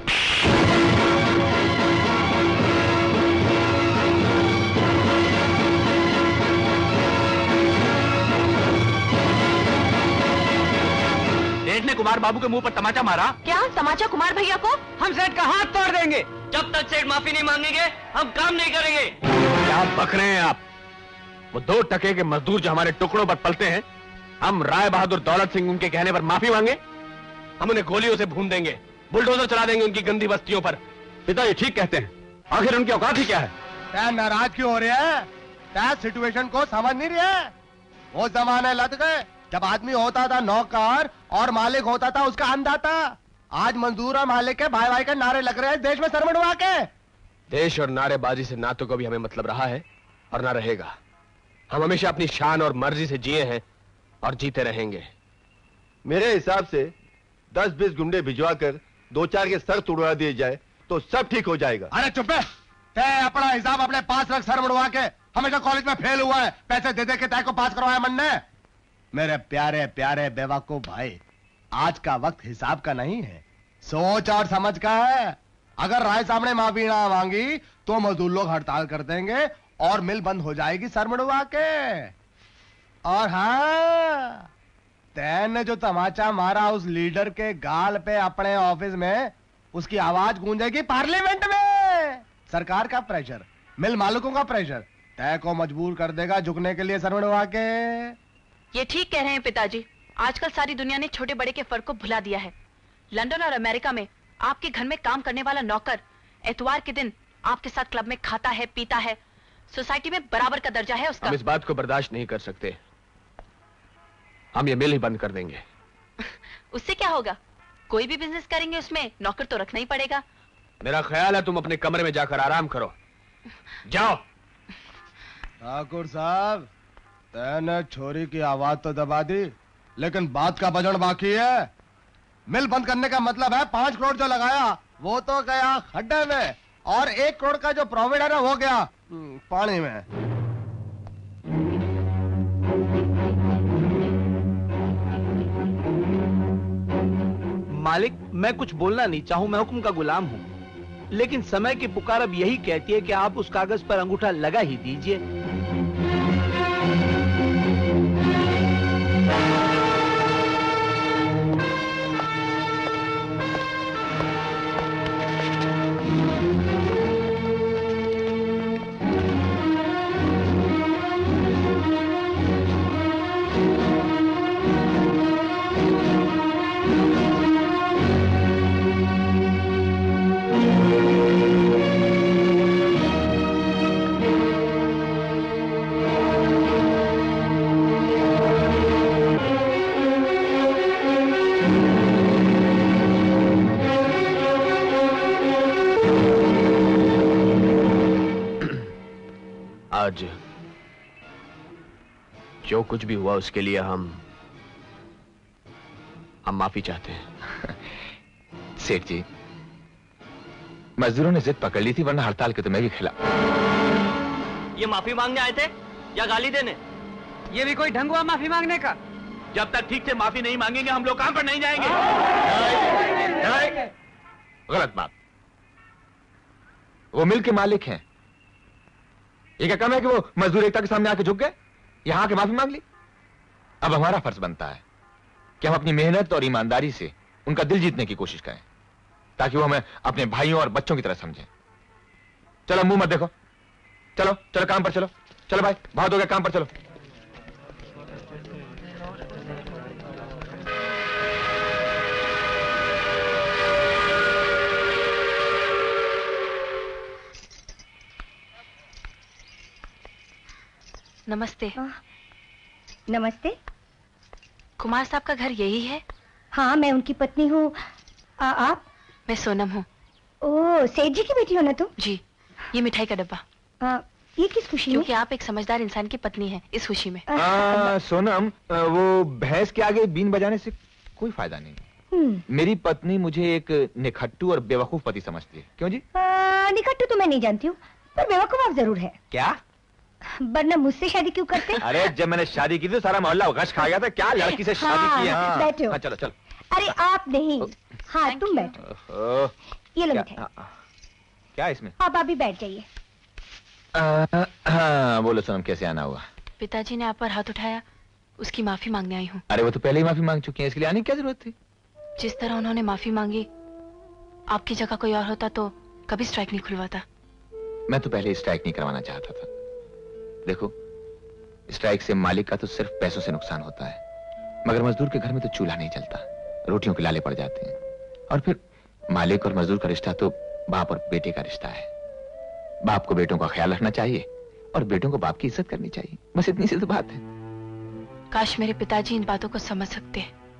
सेठ ने कुमार बाबू के मुंह पर तमाचा मारा। क्या तमाचा कुमार भैया को? हम सेठ का हाथ तोड़ देंगे। जब तक सेठ माफी नहीं मांगेंगे हम काम नहीं करेंगे। क्या बक रहे हैं आप? वो 2 टके के मजदूर जो हमारे टुकड़ों पर पलते हैं, हम राय बहादुर दौलत सिंह उनके कहने पर माफी मांगे? हम उन्हें गोलियों से भून देंगे, बुलडोजर चला देंगे उनकी गंदी बस्तियों पर। पिताजी ठीक कहते हैं। आखिर उनकी औकात ही क्या है? क्या नाराज क्यों हो रहे हैं? क्या सिचुएशन को समझ नहीं रहे? वो जमाने लग गए जब आदमी होता था नौकर और मालिक होता था उसका अंधाता। आज मजदूर और मालिक के भाई भाई के नारे लग रहे हैं देश में सरमणवा के। देश और नारेबाजी से ना तो कभी हमें मतलब रहा है और ना रहेगा। हम हमेशा अपनी शान और मर्जी से जिए हैं और जीते रहेंगे। मेरे हिसाब से 10-20 गुंडे भिजवा कर 2-4 के सर तोड़वा दिए जाए तो सब ठीक हो जाएगा। अरे चुप है। तय अपना हिसाब अपने पास रख सर मुड़वा के। हमेशा कॉलेज में फेल हुआ है, पैसे दे दे के तय को पास करवाया मन ने। मेरे प्यारे प्यारे बेवकूफ भाई, आज का वक्त हिसाब का नहीं है, सोच और समझ का है। अगर राय सामने माफी ना मांगी तो मजदूर लोग हड़ताल कर देंगे और मिल बंद हो जाएगी सर मुड़वा के। और हाँ, तय ने जो तमाचा मारा उस लीडर के गाल पे अपने ऑफिस में, उसकी आवाज गूंजेगी पार्लियामेंट में। सरकार का प्रेशर, मिल मालिकों का प्रेशर तय को मजबूर कर देगा झुकने के लिए सर मुड़वा के। ये ठीक कह रहे हैं पिताजी। आजकल सारी दुनिया ने छोटे बड़े के फर्क को भुला दिया है। लंदन और अमेरिका में आपके घर में काम करने वाला नौकर एतवार के दिन आपके साथ क्लब में खाता है, पीता है। सोसाइटी में बराबर का दर्जा है उसका। हम इस बात को बर्दाश्त नहीं कर सकते। हम ये मिल ही बंद कर देंगे। उससे क्या होगा? कोई भी बिजनेस करेंगे उसमें नौकर तो रखना ही पड़ेगा। मेरा ख्याल है तुम अपने कमरे में जाकर आराम करो। जाओ। ठाकुर साहब, तैने छोरी की आवाज तो दबा दी, लेकिन बात का वजन बाकी है। मिल बंद करने का मतलब है 5 करोड़ जो लगाया वो तो गया खड्डे में, और 1 करोड़ का जो प्रॉफिट है ना वो गया पानी में। मालिक, मैं कुछ बोलना नहीं चाहूं, मैं हुक्म का गुलाम हूं, लेकिन समय की पुकार अब यही कहती है कि आप उस कागज पर अंगूठा लगा ही दीजिए। आज जो कुछ भी हुआ उसके लिए हम माफी चाहते हैं। सेठ जी, मजदूरों ने जिद पकड़ ली थी, वरना हड़ताल के तो मैं भी खिलाफ। ये माफी मांगने आए थे या गाली देने? ये भी कोई ढंग हुआ माफी मांगने का? जब तक ठीक से माफी नहीं मांगेंगे हम लोग काम पर नहीं जाएंगे। गलत बात। वो मिल के मालिक हैं। ये क्या कम है कि वो मजदूर एकता के सामने आके झुक गए, यहां आके माफी मांग ली? अब हमारा फर्ज बनता है कि हम अपनी मेहनत और ईमानदारी से उनका दिल जीतने की कोशिश करें, ताकि वो हमें अपने भाइयों और बच्चों की तरह समझें। चलो मुंह मत देखो, चलो चलो काम पर चलो। चलो भाई, बहुत हो गया, काम पर चलो। नमस्ते। नमस्ते। कुमार साहब का घर यही है? हाँ, मैं उनकी पत्नी हूँ। आप? मैं सोनम हूँ। ओह, सेठ जी की बेटी हो ना तुम? जी। ये मिठाई का डब्बा। ये किस खुशी में? क्योंकि आप एक समझदार इंसान की पत्नी हैं, इस खुशी में। सोनम, वो भैंस के आगे बीन बजाने से कोई फायदा नहीं। मेरी पत्नी मुझे एक निखट्टू और बेवकूफ पति समझती है। क्यों जी? निखट्टू तो मैं नहीं जानती हूँ, पर बेवकूफ आप जरूर है। क्या? वरना मुझसे शादी क्यों करते? अरे जब मैंने शादी की थी सारा मोहल्ला गश खा गया था। क्या लड़की से शादी की है? बैठो। हाँ, चलो चलो। अरे आप नहीं। हाँ, तुम बैठो। ये लो मिठाई। क्या इसमें? आप अभी बैठ जाइए। हाँ, बोलो सोनम, कैसे आना हुआ? पिताजी ने आप पर हाथ उठाया, उसकी माफी मांगने आई हूँ। अरे वो तो पहले ही माफी मांग चुकी हैं, इसके लिए आने की क्या जरूरत थी? जिस तरह उन्होंने माफी मांगी, आपकी जगह कोई और होता तो कभी स्ट्राइक नहीं खुलवाता। मैं तो पहले स्ट्राइक नहीं करवाना चाहता था। देखो, स्ट्राइक से मालिक का तो सिर्फ पैसों से नुकसान होता है, मगर मजदूर के घर में तो चूल्हा नहीं जलता, रोटियों के लाले पड़ जाते हैं। और फिर मालिक और मजदूर का रिश्ता तो बाप और बेटे का रिश्ता है। बाप को बेटों का ख्याल रखना चाहिए और बेटों को बाप की इज्जत करनी चाहिए। बस इतनी सी तो बात है। काश मेरे पिताजी इन बातों को समझ सकते।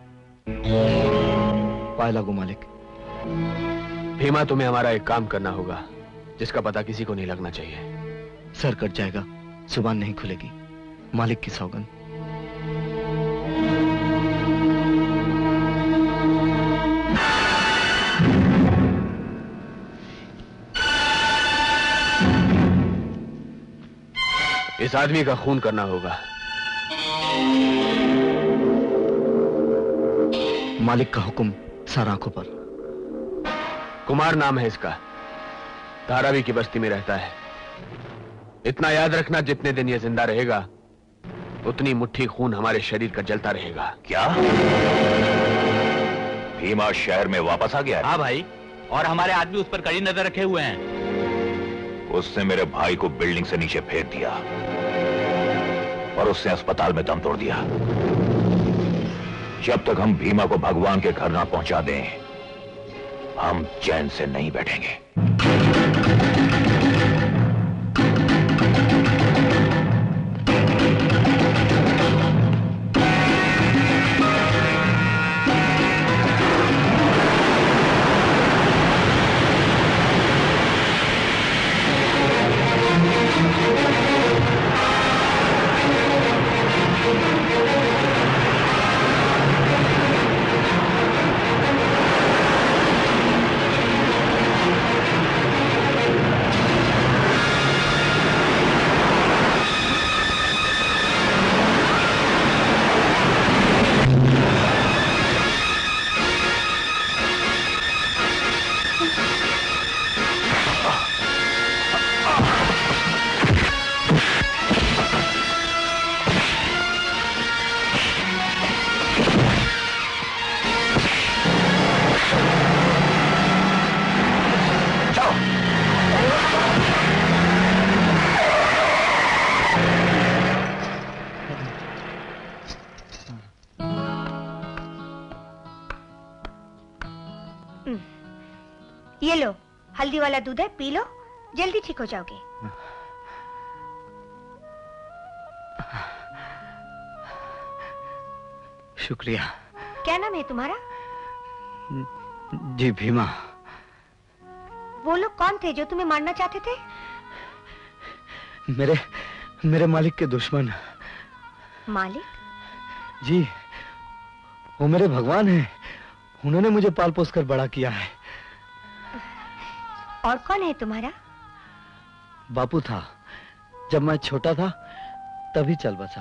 पाए लागू मालिक। भीमा, तुम्हें हमारा एक काम करना होगा जिसका पता किसी को नहीं लगना चाहिए। सर कट जाएगा, जुबान नहीं खुलेगी, मालिक की सौगंध। इस आदमी का खून करना होगा। मालिक का हुक्म सर आंखों पर। कुमार नाम है इसका, धारावी की बस्ती में रहता है। इतना याद रखना, जितने दिन ये जिंदा रहेगा उतनी मुट्ठी खून हमारे शरीर का जलता रहेगा। क्या भीमा शहर में वापस आ गया? हाँ भाई, और हमारे आदमी उस पर कड़ी नजर रखे हुए हैं। उसने मेरे भाई को बिल्डिंग से नीचे फेंक दिया और उससे अस्पताल में दम तोड़ दिया। जब तक हम भीमा को भगवान के घर ना पहुंचा दें, हम चैन से नहीं बैठेंगे। ये लो, हल्दी वाला दूध है, पी लो, जल्दी ठीक हो जाओगे। शुक्रिया। क्या नाम है तुम्हारा? जी भीमा। वो लोग कौन थे जो तुम्हें मारना चाहते थे? मेरे मालिक के दुश्मन। मालिक? जी, वो मेरे भगवान हैं। उन्होंने मुझे पाल पोस कर बड़ा किया है। और कौन है तुम्हारा? बापू था। जब मैं छोटा था तभी चल बसा।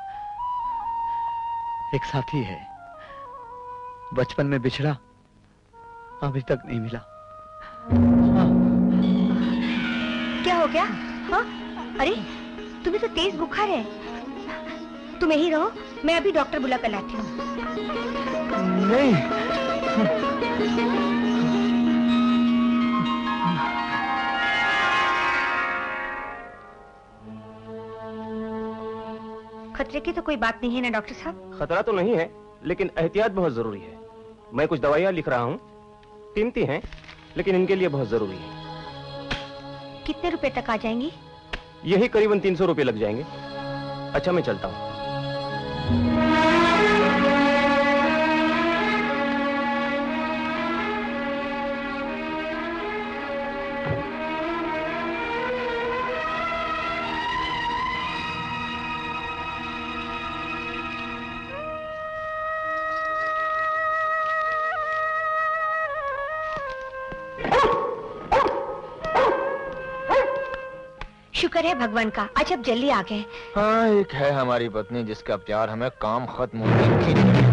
एक साथी है, बचपन में बिछड़ा, अभी तक नहीं मिला। क्या हो गया? हाँ? अरे तुम्हें तो तेज बुखार है। तुम यहीं रहो, मैं अभी डॉक्टर बुला कर लाती हूँ। नहीं। खतरे की तो कोई बात नहीं है ना डॉक्टर साहब? खतरा तो नहीं है, लेकिन एहतियात बहुत जरूरी है। मैं कुछ दवाइयाँ लिख रहा हूँ, कीमती हैं, लेकिन इनके लिए बहुत जरूरी है। कितने रुपए तक आ जाएंगी? यही करीबन 300 रुपए लग जाएंगे। अच्छा, मैं चलता हूँ। शुक्र है भगवान का, आज अब जल्दी आ गए। हाँ, एक है हमारी पत्नी जिसका प्यार हमें काम खत्म होने की।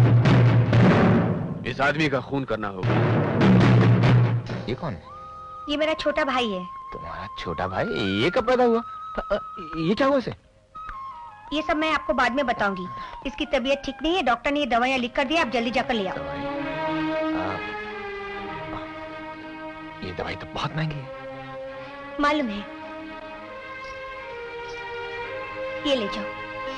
इस आदमी का खून करना होगा। ये कौन है? ये मेरा छोटा भाई है। तुम्हारा छोटा भाई? ये कब पैदा हुआ? ये क्या हुआ इसे? ये सब मैं आपको बाद में बताऊंगी। इसकी तबीयत ठीक नहीं है, डॉक्टर ने ये दवाइयाँ लिख कर दी, आप जल्दी जाकर ले आओ। ये दवाई तो बहुत महंगी है। मालूम है, ये ले जाओ।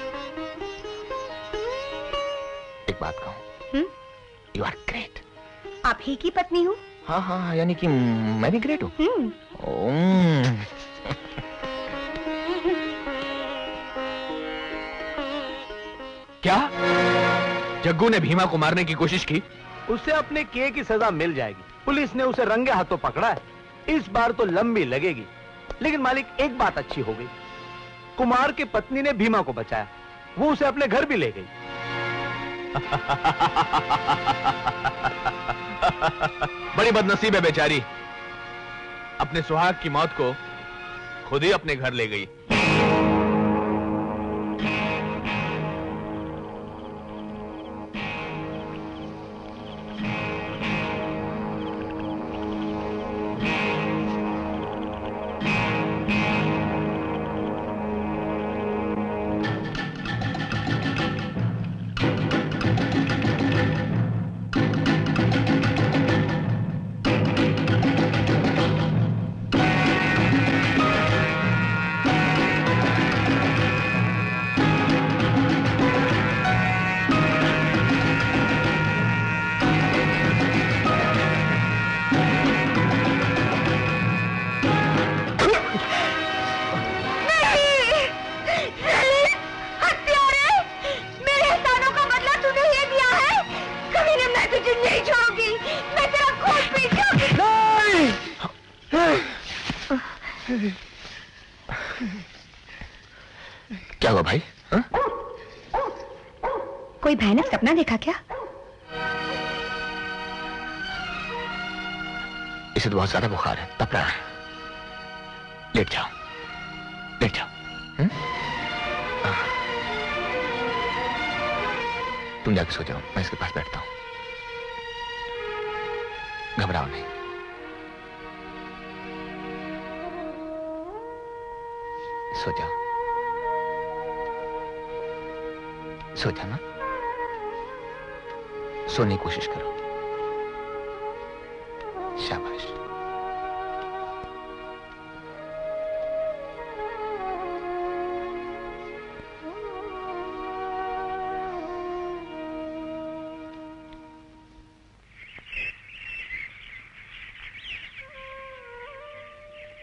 एक बात कहूँ, यू आर ग्रेट। आप ही की पत्नी हूँ। हाँ हाँ, यानी कि मैं भी ग्रेट हूँ। क्या जग्गू ने भीमा को मारने की कोशिश की? उसे अपने किए की सजा मिल जाएगी। पुलिस ने उसे रंगे हाथों पकड़ा है। इस बार तो लंबी लगेगी, लेकिन मालिक एक बात अच्छी हो गई, कुमार की पत्नी ने भीमा को बचाया। वो उसे अपने घर भी ले गई। बड़ी बदनसीब है बेचारी, अपने सुहाग की मौत को खुद ही अपने घर ले गई। क्या हुआ भाई? हा? कोई भयानक सपना देखा क्या? इसे तो बहुत ज्यादा बुखार है, तप रहा है। लेट जाओ, लेट जाओ। तुम जाके सो जाओ, मैं इसके पास बैठता हूं। घबराओ नहीं। सो जाओ, सो जाना। सोने की कोशिश करो। शाबाश।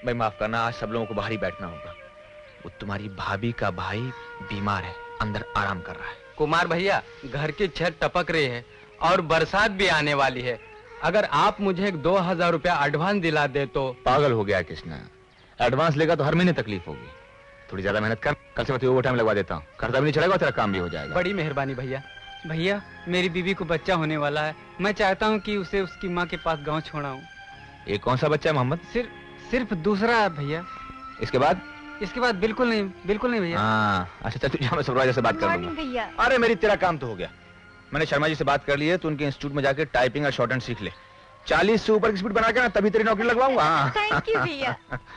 भाई माफ करना, आज सब लोगों को बाहर ही बैठना होगा। वो तुम्हारी भाभी का भाई बीमार है, अंदर आराम कर रहा है। कुमार भैया, घर की छत टपक रही है और बरसात भी आने वाली है। अगर आप मुझे 2000 रुपया एडवांस दिला दे तो। पागल हो गया कृष्णा, एडवांस लेगा तो हर महीने तकलीफ होगी। थोड़ी ज्यादा मेहनत कर, कल से मैं ओवर टाइम लगवा देता हूँ। खर्चा भी नहीं चलेगा, तेरा काम भी हो जाएगा। बड़ी मेहरबानी भैया। भैया, मेरी बीवी को बच्चा होने वाला है। मैं चाहता हूँ कि उसे उसकी माँ के पास गाँव छोड़ाऊँ। ये कौन सा बच्चा है मोहम्मद? सिर्फ दूसरा है भैया। इसके बाद? इसके बाद बिल्कुल नहीं भैया। हाँ, अच्छा चल, तुझे मैं सुपरवाइजर से बात कर लूंगा। भैया। अरे मेरी तेरा काम तो हो गया। मैंने शर्मा जी से बात कर ली है, तो उनके इंस्टीट्यूट में जाके टाइपिंग और शॉर्ट हैंड सीख ले। 40 से ऊपर की स्पीड बना के ना, तभी तेरी नौकरी लगवाऊंगा। थैंक यू भैया।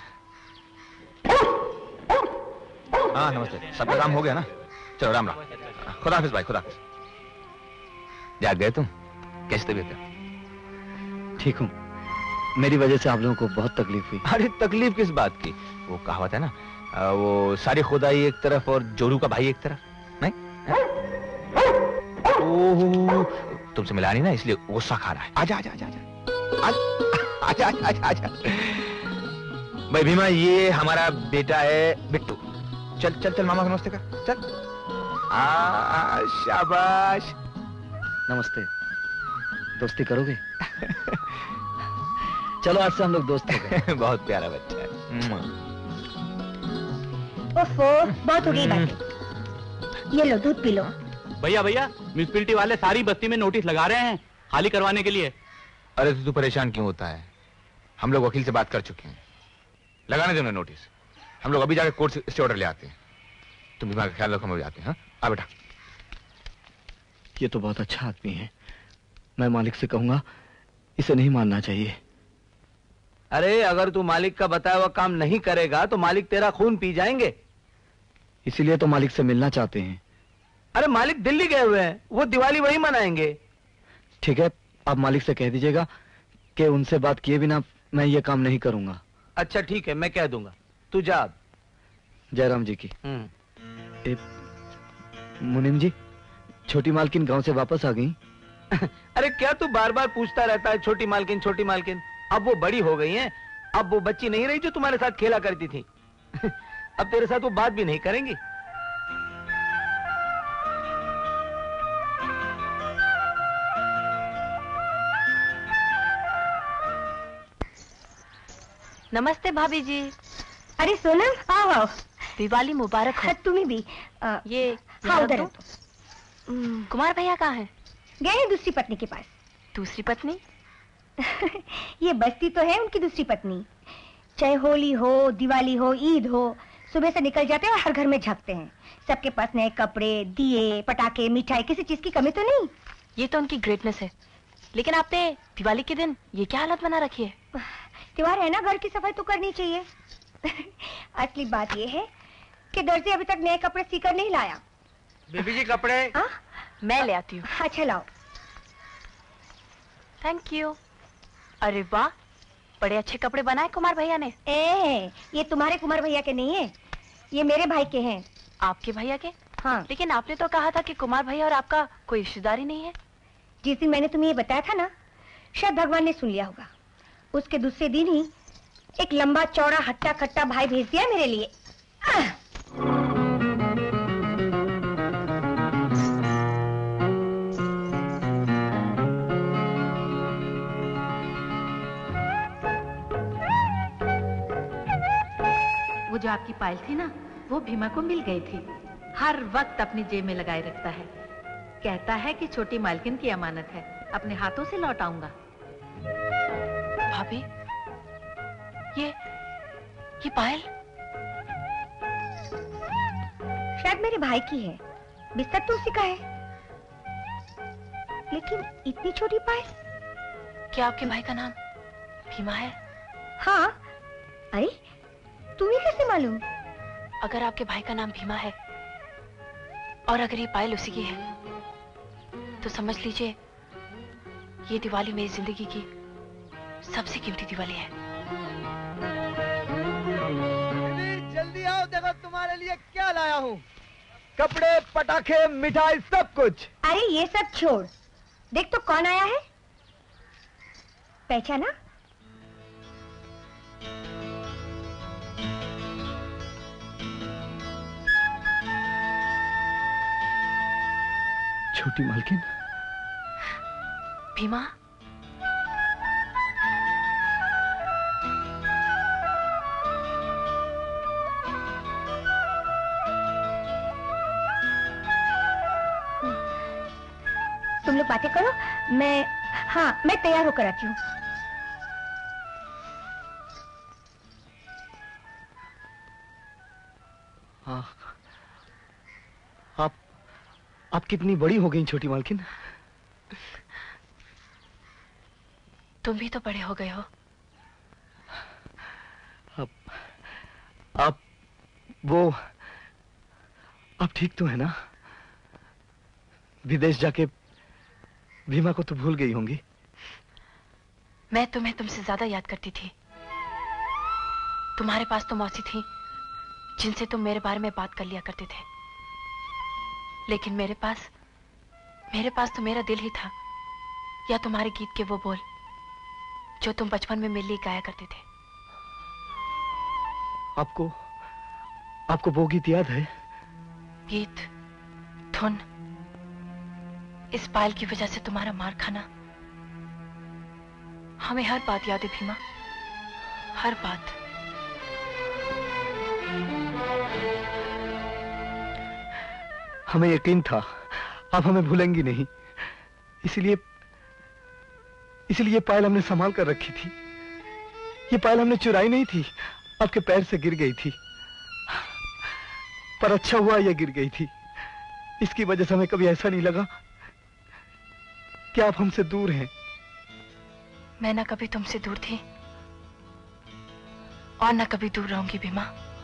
हाँ नमस्ते, सबका काम हो गया ना? चलो राम राम। खुदा हाफिज भाई, खुदा हाफिज। जाग गए तुम? कैसी तबीयत है? ठीक हूँ। मेरी वजह से आप लोगों को बहुत तकलीफ हुई। अरे तकलीफ किस बात की? वो कहावत है ना, वो सारी खुदाई एक तरफ और जोरू का भाई एक तरफ, नहीं? ओह, तुमसे मिला नहीं ना, इसलिए गुस्सा खा रहा है। आजा आजा आजा आजा आजा आजा आजा। भाई भीमा, ये हमारा बेटा है बिट्टू। चल चल चल, मामा को नमस्ते कर, चल। शाबाश। नमस्ते। दोस्ती करोगे? चलो आज से हम लोग दोस्त हो गए। बहुत प्यारा बच्चा है। ओफो, बहुत हो गई बातें। ये लो, दूध पी लो। भैया भैया, म्यूनिसिपैलिटी वाले सारी बस्ती में नोटिस लगा रहे हैं खाली करवाने के लिए। अरे तू परेशान क्यों होता है? हम लोग वकील से बात कर चुके हैं, लगाने दो उन्हें नोटिस। हम लोग अभी जाकर कोर्ट से ऑर्डर ले आते हैं। तुम बीमा का ख्याल रखो, हम लोग जाते हैं। हाँ आ बेटा। ये तो बहुत अच्छा आदमी है, मैं मालिक से कहूंगा इसे नहीं मानना चाहिए। अरे अगर तू मालिक का बताया हुआ काम नहीं करेगा तो मालिक तेरा खून पी जाएंगे। इसीलिए तो मालिक से मिलना चाहते हैं। अरे मालिक दिल्ली गए हुए हैं, वो दिवाली वही मनाएंगे। ठीक है, आप मालिक से कह दीजिएगा कि उनसे बात किए बिना मैं ये काम नहीं करूंगा। अच्छा ठीक है, मैं कह दूंगा। तू जा। जयराम जी की। मुनीम जी, छोटी मालकिन गांव से वापस आ गई। अरे क्या तू बार बार पूछता रहता है छोटी मालकिन छोटी मालकिन? अब वो बड़ी हो गई हैं, अब वो बच्ची नहीं रही जो तुम्हारे साथ खेला करती थी। अब तेरे साथ वो बात भी नहीं करेंगी। नमस्ते भाभी जी। अरे सोनम, आओ आओ। दिवाली मुबारक हो। तुम्हें भी। ये हाँ, उधर है। कुमार भैया कहाँ हैं? गए हैं दूसरी पत्नी के पास। दूसरी पत्नी? ये बस्ती तो है उनकी दूसरी पत्नी। चाहे होली हो, दिवाली हो, ईद हो, सुबह से निकल जाते हैं और हर घर में झांकते हैं। सबके पास नए कपड़े, दिए, पटाखे, मिठाई, किसी चीज की कमी तो नहीं। ये तो उनकी ग्रेटनेस है। लेकिन आपने दिवाली के दिन ये क्या हालत बना रखी है? त्योहार है ना, घर की सफाई तो करनी चाहिए। असली बात ये है कि दर्जी अभी तक नए कपड़े सीकर नहीं लाया। बीबी जी कपड़े मैं ले आती हूँ। अच्छा लाओ। Thank you. अरे वाह, बड़े अच्छे कपड़े बनाए कुमार भैया ने। ये तुम्हारे कुमार भैया के नहीं है, ये मेरे भाई के हैं। आपके भैया के? हाँ। लेकिन आपने तो कहा था कि कुमार भैया और आपका कोई रिश्तेदारी नहीं है। जिस दिन मैंने तुम्हें ये बताया था ना, शायद भगवान ने सुन लिया होगा। उसके दूसरे दिन ही एक लंबा चौड़ा हट्टा कट्टा भाई भेज दिया मेरे लिए। वो जो आपकी पायल थी ना, वो भीमा को मिल गई थी। हर वक्त अपनी जेब में लगाए रखता है। कहता है कि छोटी मालकिन की अमानत है, अपने हाथों से लौट आऊंगा। भाभी, ये पायल शायद मेरे भाई की है, बिस्तर तो उसी का है। लेकिन इतनी छोटी पायल? क्या आपके भाई का नाम भीमा है? हाँ। अरे तुम्हें कैसे मालूम? अगर आपके भाई का नाम भीमा है और अगर ये पायल उसी की है तो समझ लीजिए ये दिवाली मेरी जिंदगी की सबसे कीमती दिवाली है। जल्दी आओ, देखो तुम्हारे लिए क्या लाया हूँ। कपड़े, पटाखे, मिठाई, सब कुछ। अरे ये सब छोड़, देख तो कौन आया है। पहचाना? छोटी मालकिन। भीमा, तुम लोग बातें करो, मैं तैयार होकर आती हूँ। हाँ, आप कितनी बड़ी हो गई छोटी मालकिन। तुम भी तो बड़े हो गए हो। आप ठीक तो है ना? विदेश जाके भीमा को तो भूल गई होंगी। मैं तुम्हें तुमसे ज्यादा याद करती थी। तुम्हारे पास तो मौसी थी जिनसे तुम मेरे बारे में बात कर लिया करते थे, लेकिन मेरे पास तो मेरा दिल ही था, या तुम्हारे गीत के वो बोल जो तुम बचपन में मेरे लिए गाया करते थे। आपको वो गीत याद है? गीत, धुन, इस पायल की वजह से तुम्हारा मार खाना, हमें हर बात याद है भीमा, हर बात। हमें यकीन था आप हमें भूलेंगी नहीं, इसलिए पायल हमने संभाल कर रखी थी। ये पायल हमने चुराई नहीं थी, आपके पैर से गिर गई थी, पर अच्छा हुआ ये गिर गई थी। इसकी वजह से हमें कभी ऐसा नहीं लगा कि आप हमसे दूर हैं। मैं ना कभी तुमसे दूर थी और ना कभी दूर रहूंगी भीमा।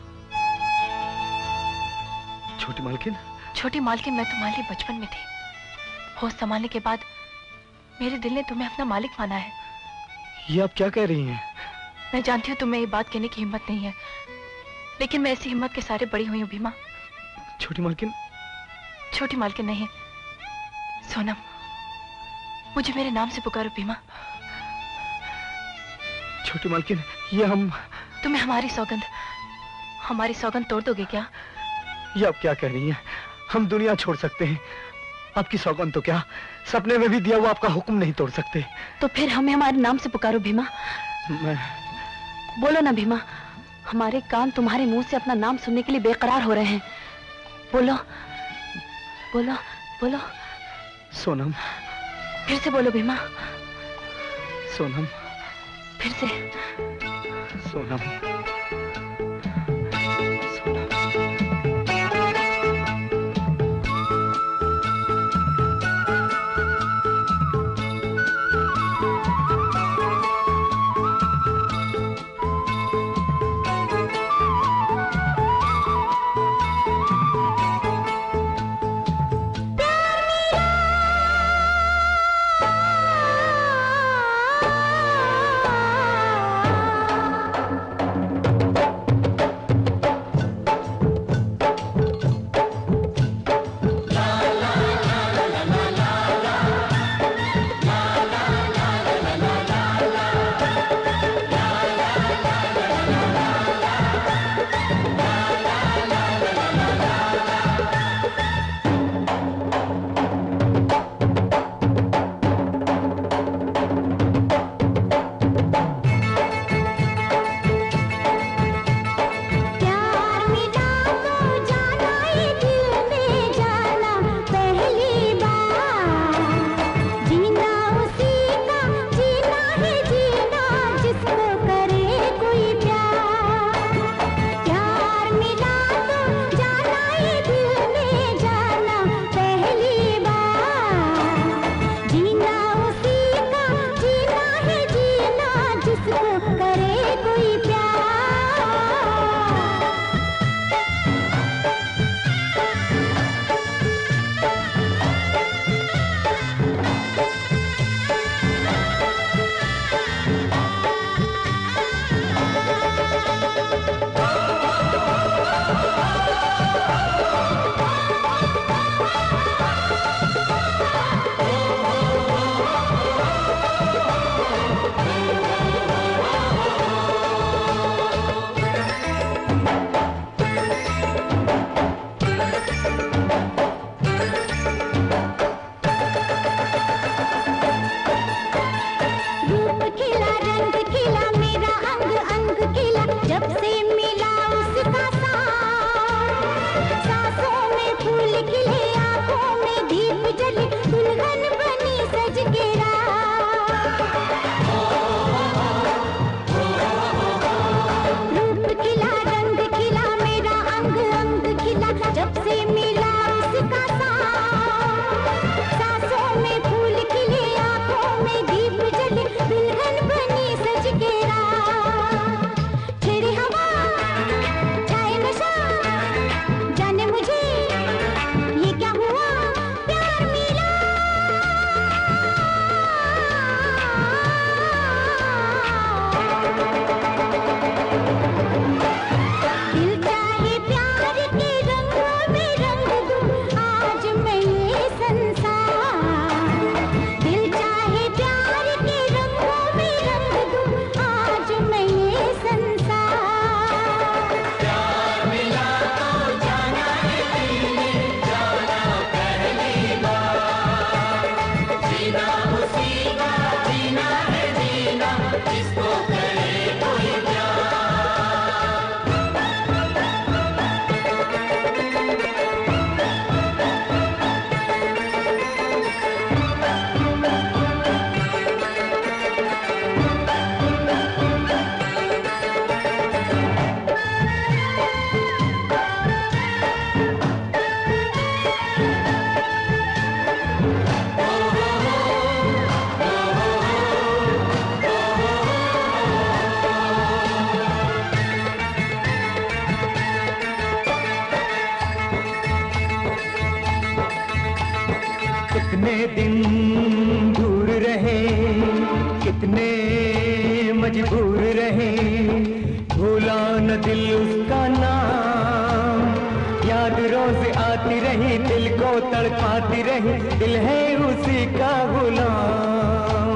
छोटी मालकिन, मैं तुम्हारे लिए बचपन में थी। होश संभालने के बाद मेरे दिल ने तुम्हें अपना मालिक माना है। ये आप क्या कह रही हैं? मैं जानती हूँ तुम्हें ये बात कहने की हिम्मत नहीं है, लेकिन मैं ऐसी हिम्मत के सारे बड़ी हुई हूँ भीमा। छोटी मालकिन नहीं, सोनम, मुझे मेरे नाम से पुकारो भीमा। छोटी मालकिन, ये तुम्हें हमारी सौगंध तोड़ दोगे क्या? ये आप क्या कह रही हैं? हम दुनिया छोड़ सकते हैं, आपकी सौगंध तो क्या, सपने में भी दिया हुआ आपका हुक्म नहीं तोड़ सकते। तो फिर हमें हमारे नाम से पुकारो भीमा। बोलो ना भीमा, हमारे कान तुम्हारे मुंह से अपना नाम सुनने के लिए बेकरार हो रहे हैं। बोलो बोलो बोलो। सोनम। फिर से बोलो भीमा। सोनम। फिर से। सोनम। जीना उसी का जीना है जीना जिसको करे कोई प्यार। कितने दिन दूर रहे, कितने मजबूर रहे, भूला न दिल उसका नाम। याद रोज आती रही, दिल को तड़पाती रही, दिल है उसी का गुलाम।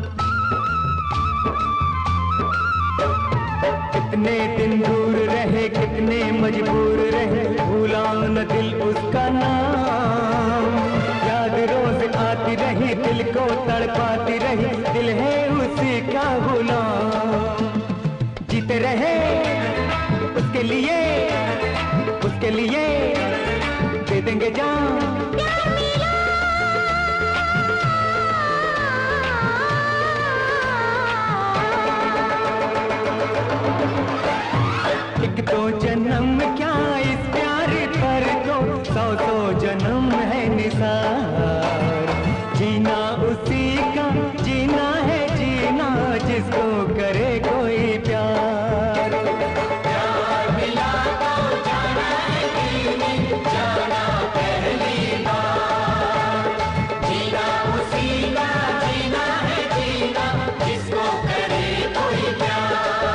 कितने दिन दूर रहे, कितने मजबूर रहे, भूला न दिल उसका नाम। याद रोज आती रही, दिल को तड़पाती रही, दिल है उसी का गुलाम। जीते रहे उसके लिए दे देंगे जान। एक तो जन्म क्या इस प्यार पर तो 100 जन्म है निसार। जीना उसी का जीना है जीना जिसको करे कोई प्यार। प्यार मिला तो जाना है दीनी, जाना पहली बार। जीना उसी का जीना है जीना जिसको करे कोई प्यार।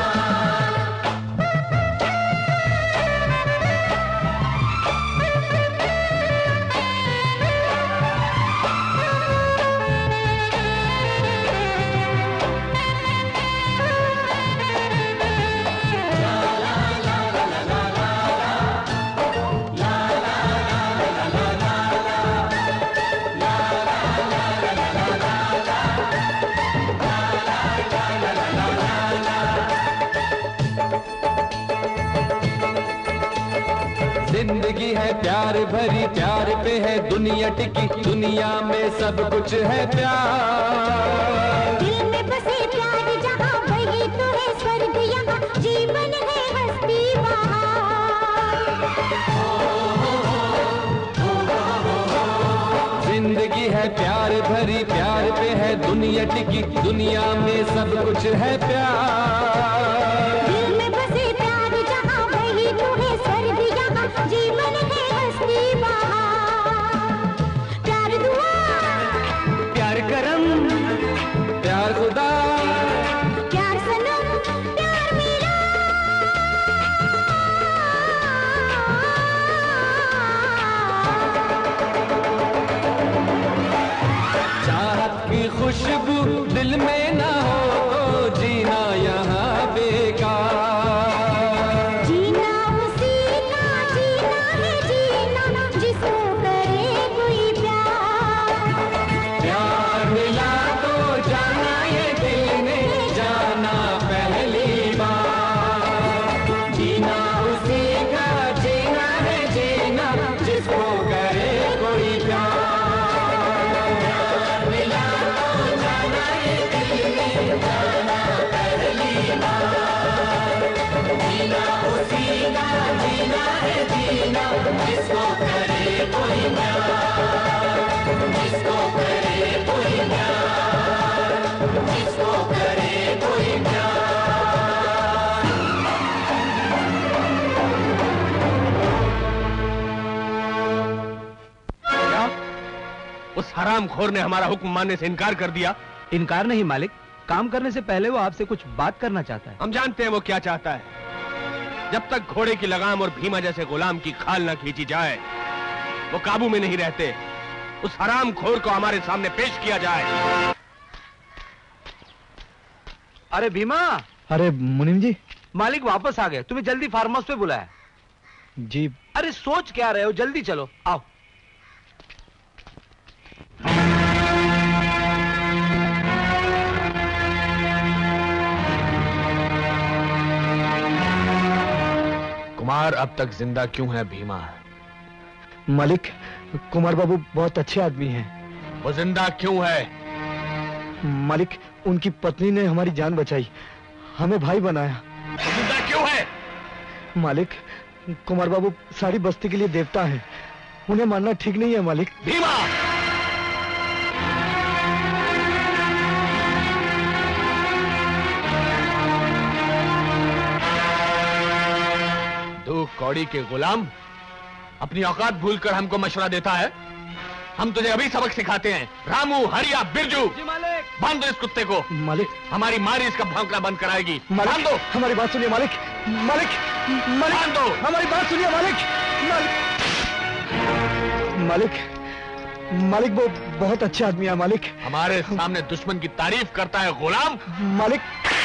जिंदगी है प्यार भरी, प्यार पे है दुनिया टिकी, दुनिया में सब कुछ है प्यार। दिल में बसे प्यार जहाँ वही तो है स्वर्ग, यहाँ जीवन है हस्ती जिंदगी है प्यार भरी, प्यार पे है दुनिया टिकी, दुनिया में सब कुछ है प्यार। दिल में बसे प्यार जहाँ वही तो है स्वर्ग, यहाँ जीवन है हस्ती प्यार दुआ, प्यार करम, प्यार खुदा, प्यार सनम, प्यार मेरा। चाहत की खुशबू दिल में ना हो तो जीना यहाँ बेकार। जीना उसी का जीना है जीना जिसको करे कोई प्यार। प्यार मिला तो जाना ये दिल ने जाना पहली बार। जीना उसी का जीना है जीना जिसको करे कोई प्यार। प्यार मिला तो जाना ये दिल ने जाना पहली बार। जीना उसी का जीना है जीना जिसको करे कोई प्यार। जिसको करे कोई प्यार, जिसको करे कोई प्यार। क्या? उस हरामखोर ने हमारा हुक्म मानने से इनकार कर दिया? इनकार नहीं मालिक, काम करने से पहले वो आपसे कुछ बात करना चाहता है। हम जानते हैं वो क्या चाहता है। जब तक घोड़े की लगाम और भीमा जैसे गुलाम की खाल ना खींची जाए वो काबू में नहीं रहते। उस हरामखोर को हमारे सामने पेश किया जाए। अरे भीमा। अरे मुनीम जी, मालिक वापस आ गए, तुम्हें जल्दी फार्म हाउस पे बुलाया। जी। अरे सोच क्या रहे हो, जल्दी चलो, आओ। कुमार अब तक जिंदा क्यों है भीमा? मालिक, कुमार बाबू बहुत अच्छे आदमी हैं। वो जिंदा क्यों है? मालिक, उनकी पत्नी ने हमारी जान बचाई, हमें भाई बनाया। वो जिंदा क्यों है? मालिक, कुमार बाबू सारी बस्ती के लिए देवता हैं, उन्हें मानना ठीक नहीं है मालिक। भीमा! तू कौड़ी के गुलाम अपनी औकात भूलकर हमको मशवरा देता है। हम तुझे अभी सबक सिखाते हैं। रामू, हरिया, बिरजू, बांध दो इस कुत्ते को। मालिक, हमारी मारी इसका भौंकना बंद कराएगी। मालिक, बांध दो। हमारी बात सुनिए मालिक। मालिक, मालिक, बांध दो। हमारी बात सुनिए मालिक। मालिक, मालिक वो बहुत अच्छे आदमी है मालिक। हमारे सामने दुश्मन की तारीफ करता है गुलाम। मालिक,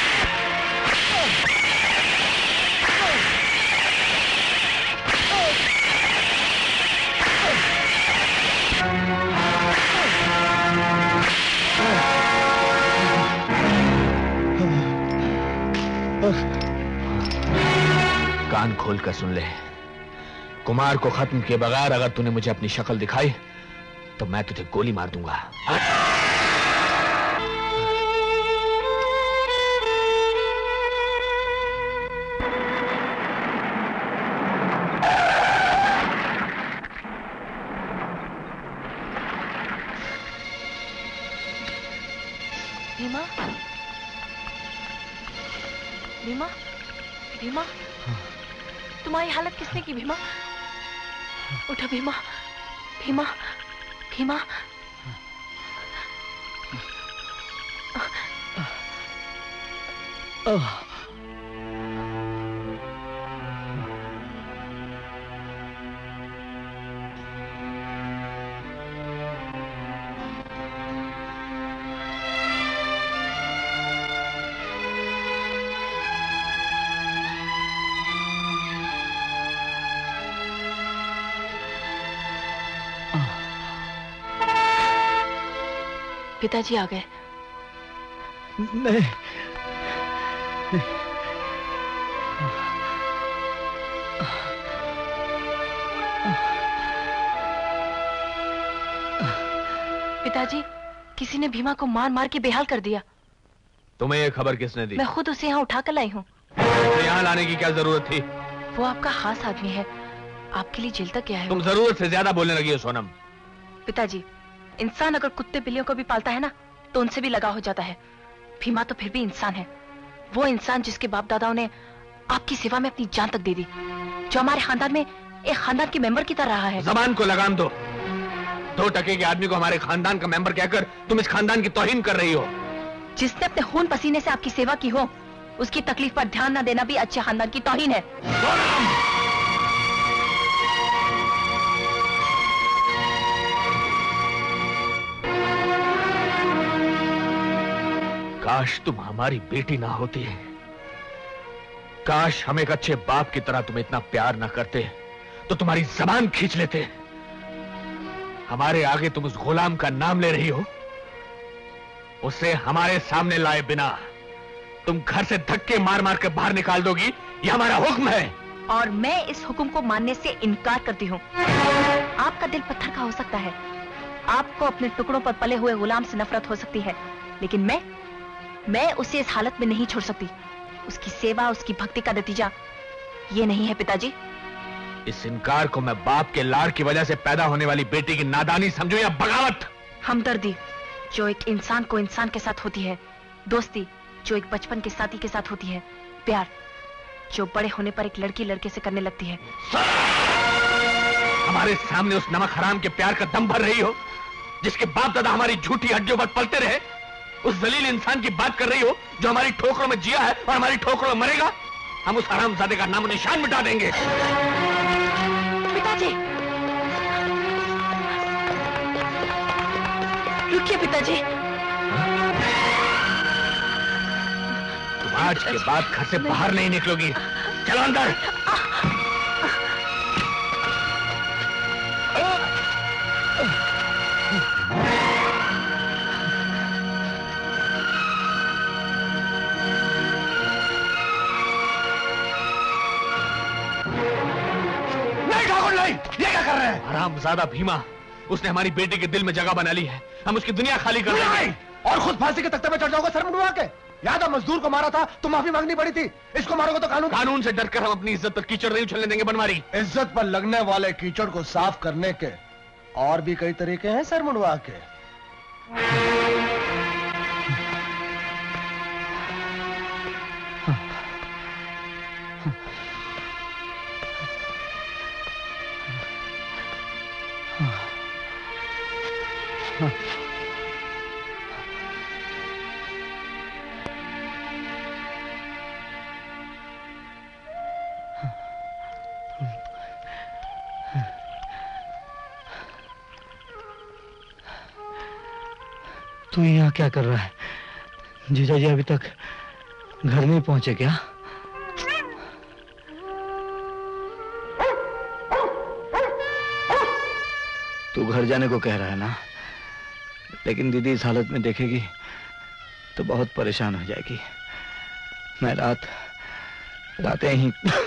कान खोल कर सुन ले। कुमार को खत्म किए बगैर अगर तूने मुझे अपनी शक्ल दिखाई तो मैं तुझे गोली मार दूंगा। भीमा, भीमा, भीमा, तुम्हारी हालत किसने की भीमा? उठो भीमा, भीमा, भीमा। पिताजी आ गए। नहीं, पिताजी, किसी ने भीमा को मार मार के बेहाल कर दिया। तुम्हें ये खबर किसने दी? मैं खुद उसे यहाँ उठा कर लाई हूँ। यहाँ लाने की क्या जरूरत थी? वो आपका खास आदमी है, आपके लिए जेल तक गया है। तुम जरूरत से ज्यादा बोलने लगी हो सोनम। पिताजी, इंसान अगर कुत्ते बिल्लियों को भी पालता है ना तो उनसे भी लगाव हो जाता है। भीमा तो फिर भी इंसान है, वो इंसान जिसके बाप दादाओं ने आपकी सेवा में अपनी जान तक दे दी, जो हमारे खानदान में एक खानदान के मेंबर की तरह रहा है। जबान को लगाम दो। 2 टके के आदमी को हमारे खानदान का मेंबर कहकर तुम इस खानदान की तौहीन कर रही हो। जिसने अपने खून पसीने से आपकी सेवा की हो उसकी तकलीफ पर ध्यान न देना भी अच्छे खानदान की तौहीन है। काश तुम हमारी बेटी ना होती। काश हम एक अच्छे बाप की तरह तुम्हें इतना प्यार ना करते तो तुम्हारी जबान खींच लेते। हमारे आगे तुम उस गुलाम का नाम ले रही हो, उसे हमारे सामने लाए बिना तुम घर से धक्के मार मार कर बाहर निकाल दोगी, ये हमारा हुक्म है। और मैं इस हुक्म को मानने से इनकार करती हूँ। आपका दिल पत्थर का हो सकता है, आपको अपने टुकड़ों पर पले हुए गुलाम से नफरत हो सकती है, लेकिन मैं उसे इस हालत में नहीं छोड़ सकती। उसकी सेवा, उसकी भक्ति का नतीजा ये नहीं है पिताजी। इस इनकार को मैं बाप के लाड़ की वजह से पैदा होने वाली बेटी की नादानी समझूं या बगावत? हमदर्दी जो एक इंसान को इंसान के साथ होती है, दोस्ती जो एक बचपन के साथी के साथ होती है, प्यार जो बड़े होने पर एक लड़की लड़के से करने लगती है। हमारे सामने उस नमक हराम के प्यार का दम भर रही हो जिसके बाप दादा हमारी झूठी हड्डियों पर पलते रहे। उस जलील इंसान की बात कर रही हो जो हमारी ठोकरों में जिया है और हमारी ठोकरों में मरेगा। हम उस हरामजादे का नामो निशान मिटा देंगे। पिताजी रुकिए पिताजी। तुम आज के बाद घर से बाहर नहीं निकलोगी। चलो अंदर। हरामजादा भीमा, उसने हमारी बेटी के दिल में जगह बना ली है। हम उसकी दुनिया खाली कर देंगे। और खुद फांसी के तख्ते पे चढ़ जाओगे सर मुंडवा के। याद है मजदूर को मारा था तो माफी मांगनी पड़ी थी, इसको मारोगे तो कानून से डरकर हम अपनी इज्जत पर कीचड़ नहीं उछलने देंगे बनवारी। इज्जत पर लगने वाले कीचड़ को साफ करने के और भी कई तरीके हैं सर मुंडवा के। तू यहाँ क्या कर रहा है? जीजा जी अभी तक घर नहीं पहुंचे क्या? तू घर जाने को कह रहा है ना, लेकिन दीदी इस हालत में देखेगी तो बहुत परेशान हो जाएगी। मैं रातें ही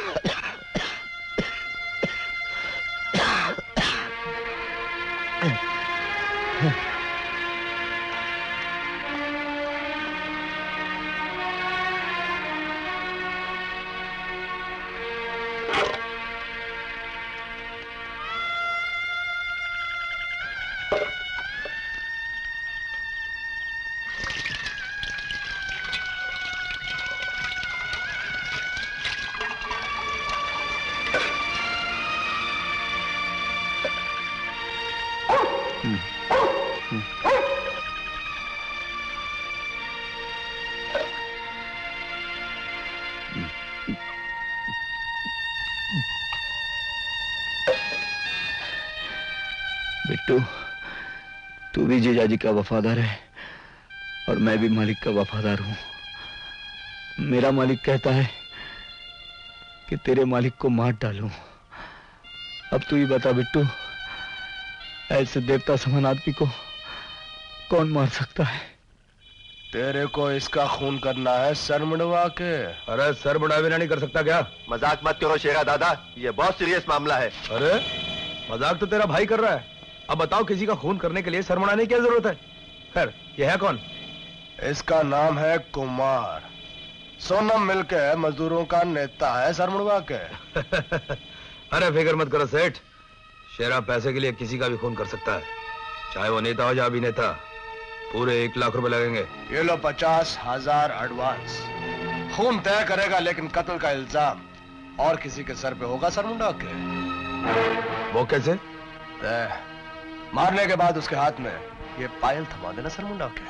बिट्टू, तू भी जीजा जी का वफादार है और मैं भी मालिक का वफादार हूं। मेरा मालिक कहता है कि तेरे मालिक को मार डालूं। अब तू ही बता बिट्टू, ऐसे देवता समान आदमी को कौन मार सकता है? तेरे को इसका खून करना है सर मुंडवा के। अरे सर मुंडा भी नहीं कर सकता क्या? मजाक मत करो शेरा दादा, ये बहुत सीरियस मामला है। अरे मजाक तो तेरा भाई कर रहा है। अब बताओ, किसी का खून करने के लिए सर मुंडाने की क्या जरूरत है? खैर, ये है कौन? इसका नाम है कुमार। सोनम मिल के मजदूरों का नेता है सर मुंडवा के। अरे फिक्र मत करो सेठ, शेरा पैसे के लिए किसी का भी खून कर सकता है, चाहे वो नेता हो या अभिनेता। पूरे 1 लाख रुपए लगेंगे। ये लो 50,000 एडवांस। खून तय करेगा, लेकिन कत्ल का इल्जाम और किसी के सर पे होगा सर मुंडा के। वो कैसे? मारने के बाद उसके हाथ में ये पायल थमा देना सर मुंडा के।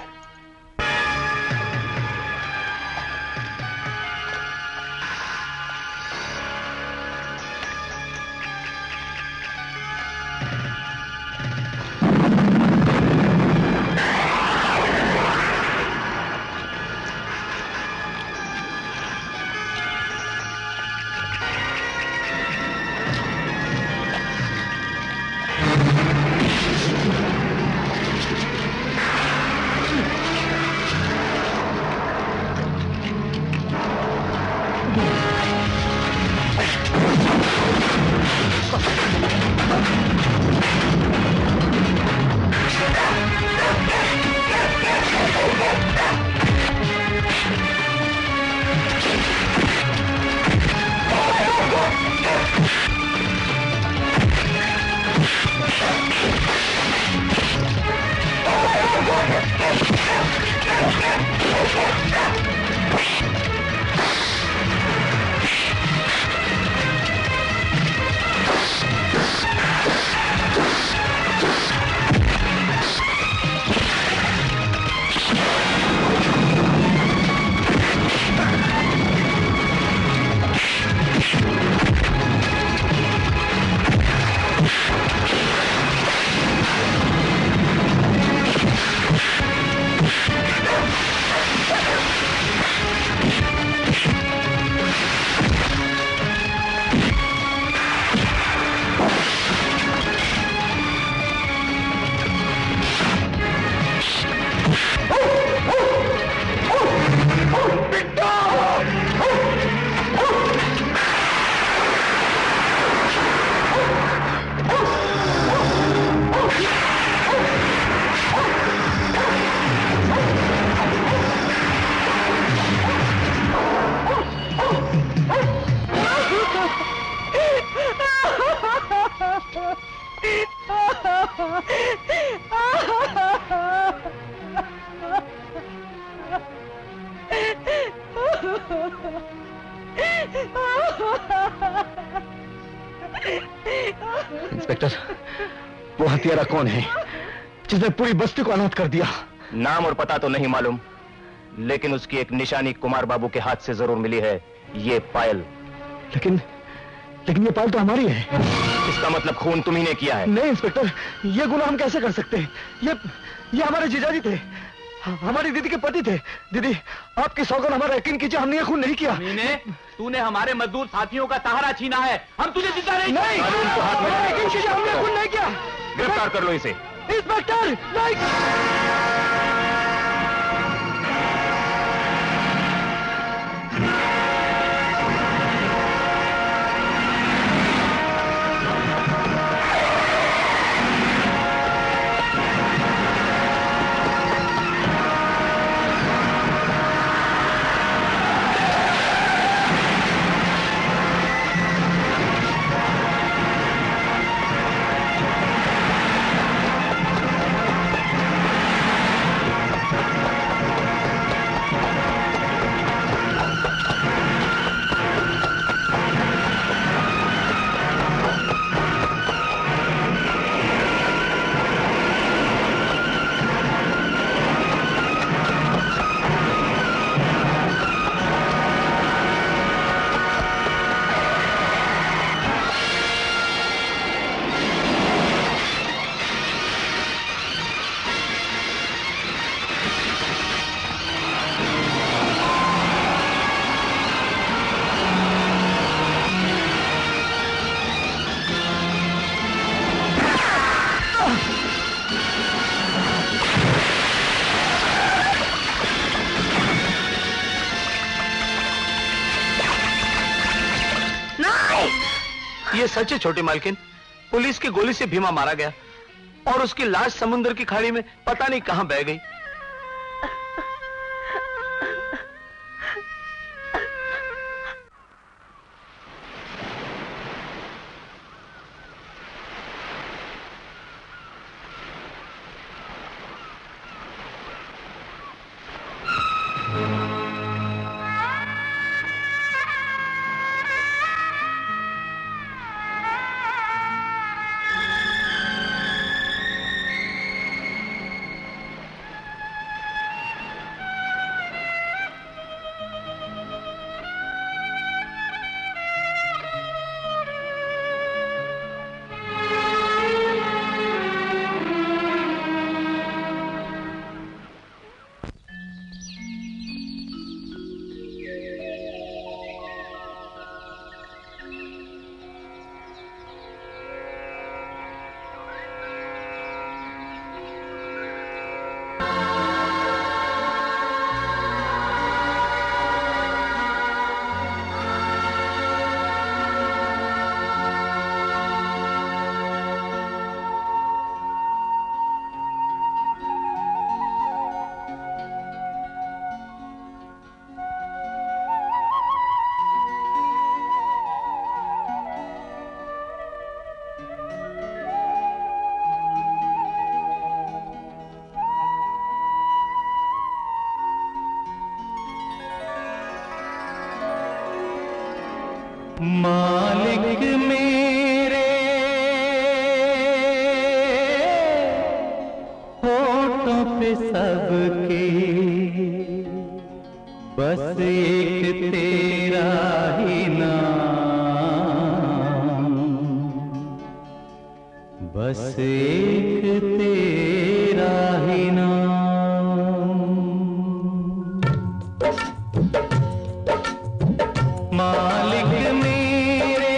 इंस्पेक्टर, वो हत्यारा कौन है जिसने पूरी बस्ती को अनाथ कर दिया? नाम और पता तो नहीं मालूम, लेकिन उसकी एक निशानी कुमार बाबू के हाथ से जरूर मिली है, ये पायल। लेकिन ये पायल तो हमारी है। इसका मतलब खून तुम्ही ने किया है? नहीं इंस्पेक्टर, ये गुनाह हम कैसे कर सकते हैं? ये हमारे जीजाजी थे, हमारी दीदी के पति थे। दीदी, आपकी सौगंध, हमारा यकीन कीजिए, हमने ये खून नहीं किया। तूने हमारे मजदूर साथियों का सहारा छीना है, हम तुझे जिंदा नहीं नहीं, यकीन कीजिए, हमने ये खून नहीं किया। गिरफ्तार कर लो इसे। इंस्पेक्टर, नहीं। ये सच है छोटी मालकिन, पुलिस की गोली से भीमा मारा गया और उसकी लाश समुद्र की खाड़ी में पता नहीं कहां बह गई। मालिक मेरे होठों पे सबके बस एक तेरा ही नाम, बस एक तेरा ही नाम। मालिक मेरे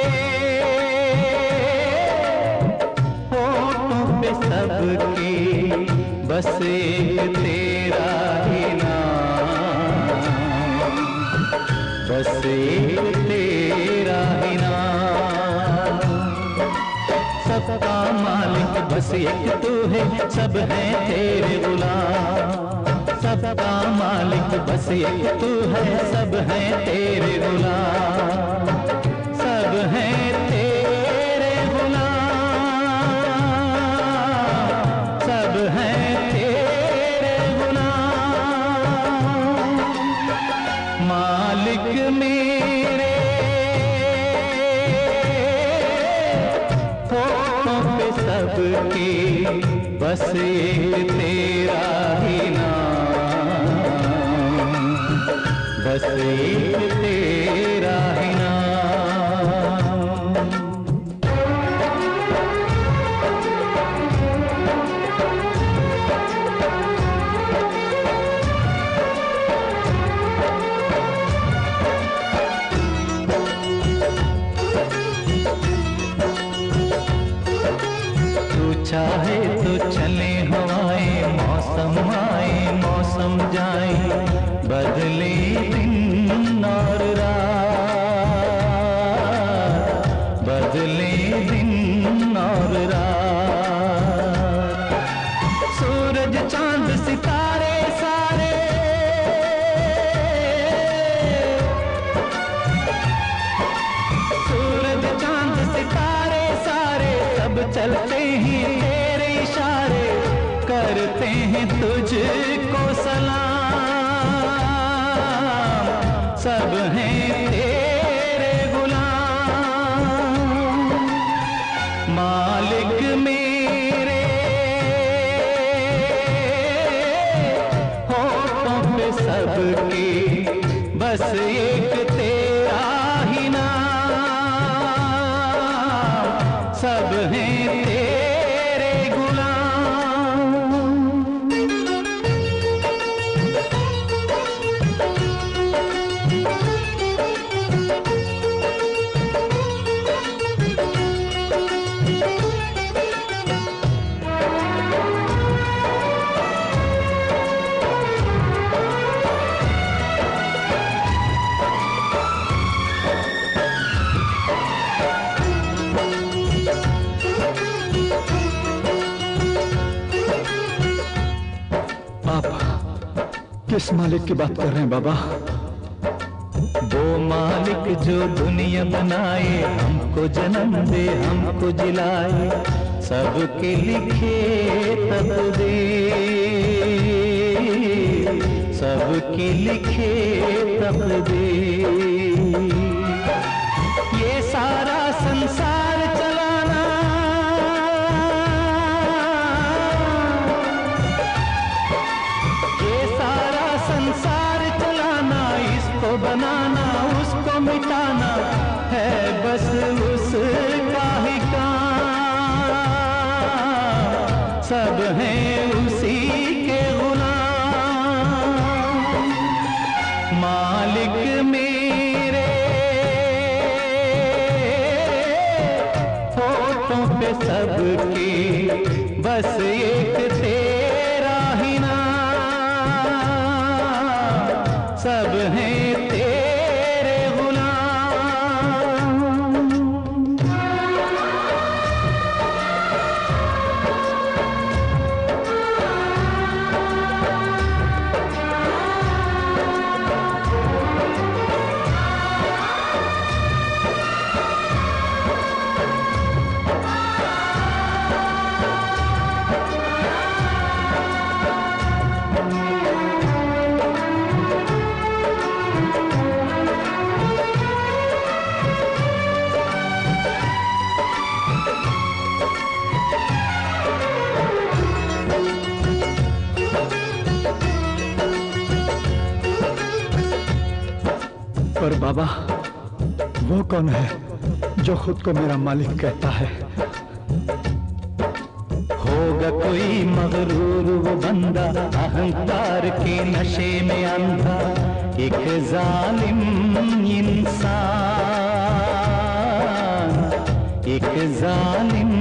होठों पे सबके बस एक तेरा ही नाम, बस एक तेरा ही नाम। सबका मालिक बस एक तू है, सब है तेरे गुलाम। सबका मालिक बस एक तू है, सब है तेरे गुलाम, सब है तेरे गुलाम, सब है तेरे गुलाम। सबके बस एक तेरा ही नाम, बस एक तेरा ही नाम। चाहे तो चले हवाएं, मौसम आए मौसम जाए, बदले दिन और रात, बदले दिन और रात। सूरज चांद सितारे सारे, सूरज चांद सितारे सारे सब चलते हैं तेरे इशारे, करते हैं तुझको सलाम, सब हैं तेरे गुलाम। मालिक मेरे होठों पे सबके बस एक तेरा ही नाम, सब हैं तेरे गुलाम। किस मालिक की बात कर रहे हैं बाबा? वो मालिक जो दुनिया बनाए, हमको जन्म दे हमको जिलाए, सबके लिखे तकदीर, सबके लिखे तकदीर। ये सारा संसार चलाना, ये सारा संसार चलाना, इसको बनाना उसको मिटाना है बस उसका ही काम, सब हैं उसी के गुलाम। मालिक मेरे होठों पे सबके बस एक तेरा ही नाम, सब हैं तेरे गुलाम। पर बाबा वो कौन है जो खुद को मेरा मालिक कहता है? होगा कोई मगरूर वो बंदा, अहंकार के नशे में अंधा, एक जालिम इंसान, एक जालिम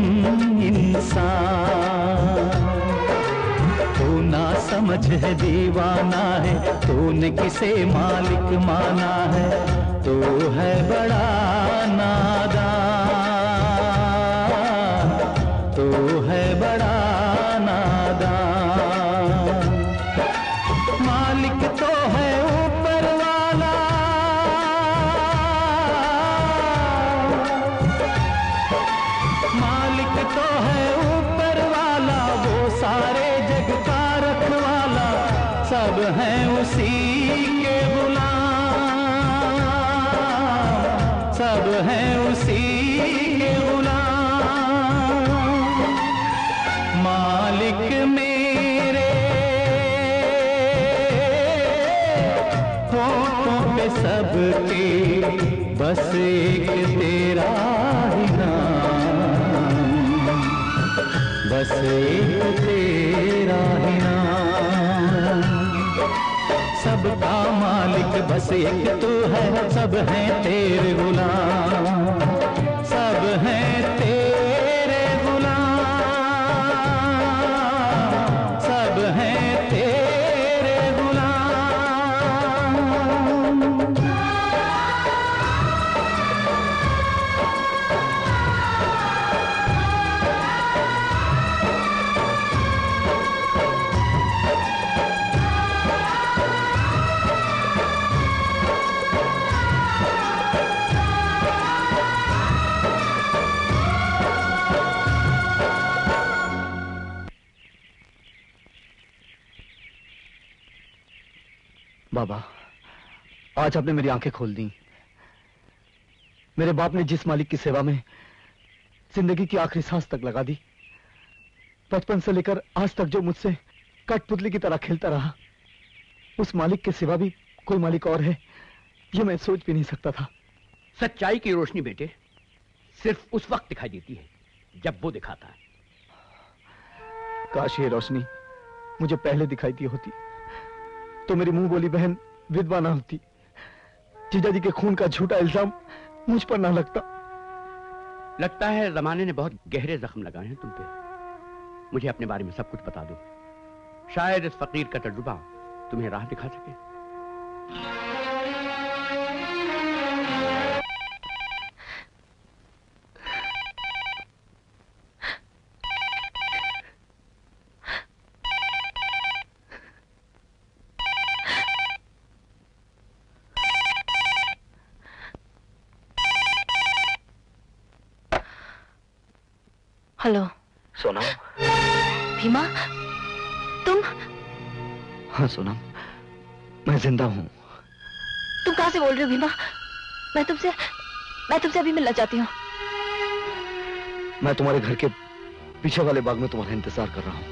इंसान। तू ना समझ है दीवाना है, तूने किसे मालिक माना है, तू है बड़ा नादान, तू है बड़ा नादान। मालिक तो है ऊपर वाला, मालिक तो है ऊपर वाला, वो सारे जग का रखवाला, सब हैं उसी के गुलाम, सब हैं उसी के गुलाम। में सबके बस एक तेरा ही नाम, बस एक तेरा ही नाम। सबका मालिक बस एक तू है, सब हैं तेरे गुलाम, सब हैं तेरे गुलाम, सब हैं तेरे गुलाम। बाबा, आज आपने मेरी आंखें खोल दी। मेरे बाप ने जिस मालिक की सेवा में जिंदगी की आखिरी सांस तक लगा दी, बचपन से लेकर आज तक जो मुझसे कठपुतली की तरह खेलता रहा, उस मालिक के सिवा भी कोई मालिक और है, ये मैं सोच भी नहीं सकता था। सच्चाई की रोशनी बेटे सिर्फ उस वक्त दिखाई देती है जब वो दिखाता है। काश ये रोशनी मुझे पहले दिखाई दी होती तो मेरी मुंह बोली बहन विधवा ना होती, जीजा जी के खून का झूठा इल्जाम मुझ पर ना लगता। लगता है जमाने ने बहुत गहरे जख्म लगाए हैं तुम पे। मुझे अपने बारे में सब कुछ बता दो, शायद इस फकीर का तजुर्बा तुम्हें राह दिखा सके। हेलो सोनम। भीमा, तुम? हाँ सोनम, मैं जिंदा हूँ। तुम कहाँ से बोल रहे हो भीमा? मैं तुमसे अभी मिलना चाहती हूँ। मैं तुम्हारे घर के पीछे वाले बाग में तुम्हारा इंतजार कर रहा हूँ।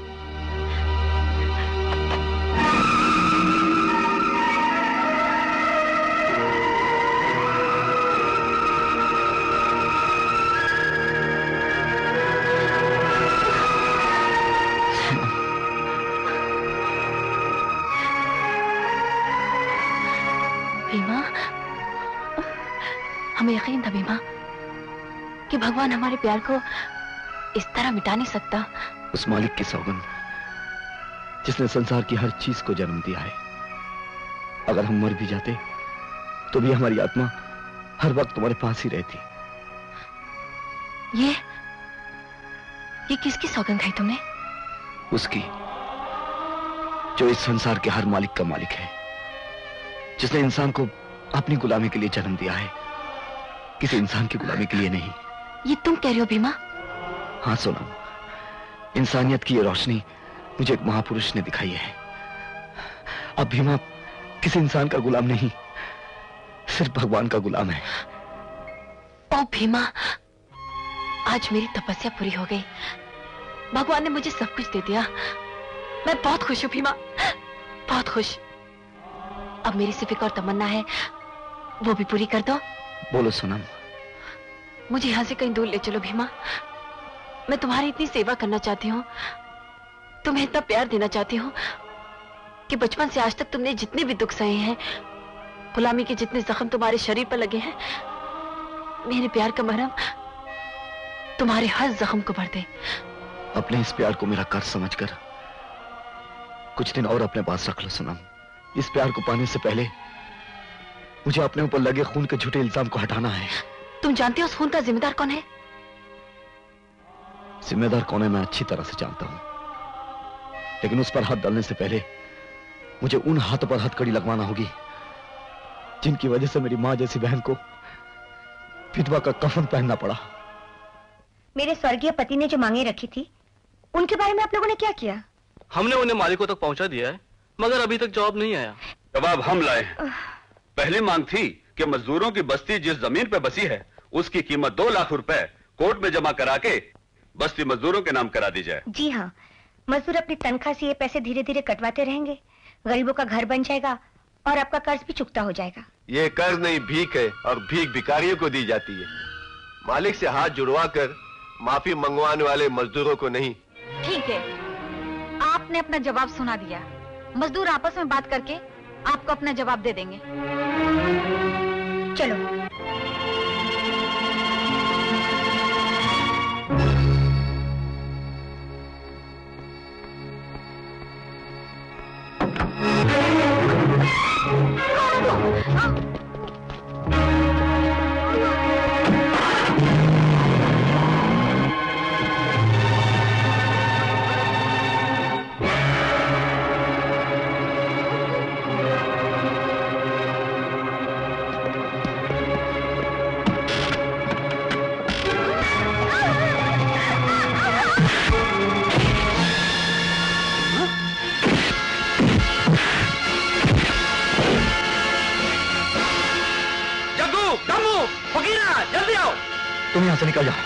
हमें यकीन था भीमा कि भगवान हमारे प्यार को इस तरह मिटा नहीं सकता। उस मालिक की सौगंध जिसने संसार की हर चीज को जन्म दिया है, अगर हम मर भी जाते तो भी हमारी आत्मा हर वक्त तुम्हारे पास ही रहती। ये किसकी सौगंध खाई तुमने? उसकी जो इस संसार के हर मालिक का मालिक है, जिसने इंसान को अपनी गुलामी के लिए जन्म दिया है, किसी इंसान की गुलामी के लिए नहीं। ये तुम कह रहे हो भीमा? हाँ सोनम, इंसानियत की ये रोशनी मुझे एक महापुरुष ने दिखाई है। अब भीमा किसी इंसान का गुलाम नहीं, सिर्फ भगवान का गुलाम है। ओ भीमा, आज मेरी तपस्या पूरी हो गई। भगवान ने मुझे सब कुछ दे दिया। मैं बहुत खुश हूँ भीमा, बहुत खुश। अब मेरी सिर्फ एक और तमन्ना है, वो भी पूरी कर दो। बोलो सोनम। मुझे यहां से कहीं दूर ले चलो भीमा। मैं तुम्हारी इतनी सेवा करना चाहती हूँ, तुम्हें इतना प्यार देना चाहती हूँ कि बचपन से आज तक तुमने जितने भी दुख सहे हैं, गुलामी के जितने जख्म तुम्हारे शरीर पर लगे हैं, मेरे प्यार का मरहम तुम्हारे हर जख्म को भर दे। अपने इस प्यार को मेरा कर्ज समझकर कुछ दिन और अपने पास रख लो सोनम। इस प्यार को पाने से पहले मुझे अपने ऊपर लगे खून के झूठे इल्जाम को हटाना है। तुम जानते हो उस खून का जिम्मेदार कौन है? जिम्मेदार कौन है मैं अच्छी तरह से जानता हूं, लेकिन उस पर हाथ डालने से पहले मुझे उन हाथों पर हथकड़ी लगवाना होगी जिनकी वजह से मेरी मां जैसी बहन को विधवा का कफन पहनना पड़ा। मेरे स्वर्गीय पति ने जो मांगे रखी थी, उनके बारे में आप लोगों ने क्या किया? हमने उन्हें मालिकों तक पहुंचा दिया है, मगर अभी तक जवाब नहीं आया। जवाब हम लाए। पहली मांग थी कि मजदूरों की बस्ती जिस जमीन पे बसी है उसकी कीमत 2 लाख रुपए कोर्ट में जमा करा के बस्ती मजदूरों के नाम करा दी जाए। जी हाँ, मजदूर अपनी तनख्वाह से ये पैसे धीरे धीरे कटवाते रहेंगे, गरीबों का घर बन जाएगा और आपका कर्ज भी चुकता हो जाएगा। ये कर्ज नहीं भीख है, और भीख भिखारियों को दी जाती है। मालिक से हाथ जुड़वा कर माफी मंगवाने वाले मजदूरों को नहीं। ठीक है, आपने अपना जवाब सुना दिया। मजदूर आपस में बात करके आपको अपना जवाब दे देंगे। चलो। तुम यहां से निकल जाओ।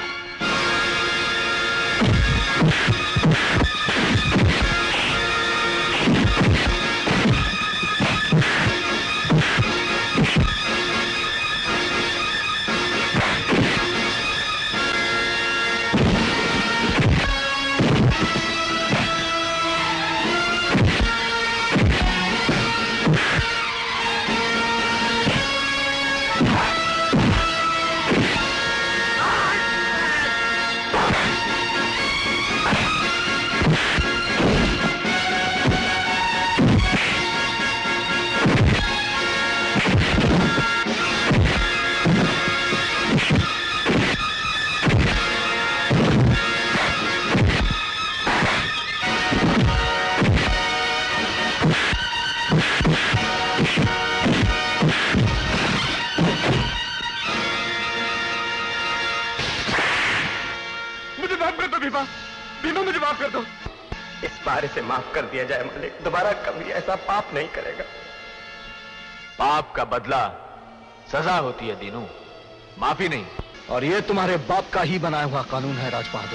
इसे माफ कर दिया जाए मालिक, दोबारा कभी ऐसा पाप नहीं करेगा। पाप का बदला सजा होती है दीनू, माफी नहीं। और ये तुम्हारे बाप का ही बनाया हुआ कानून है राज बहादुर।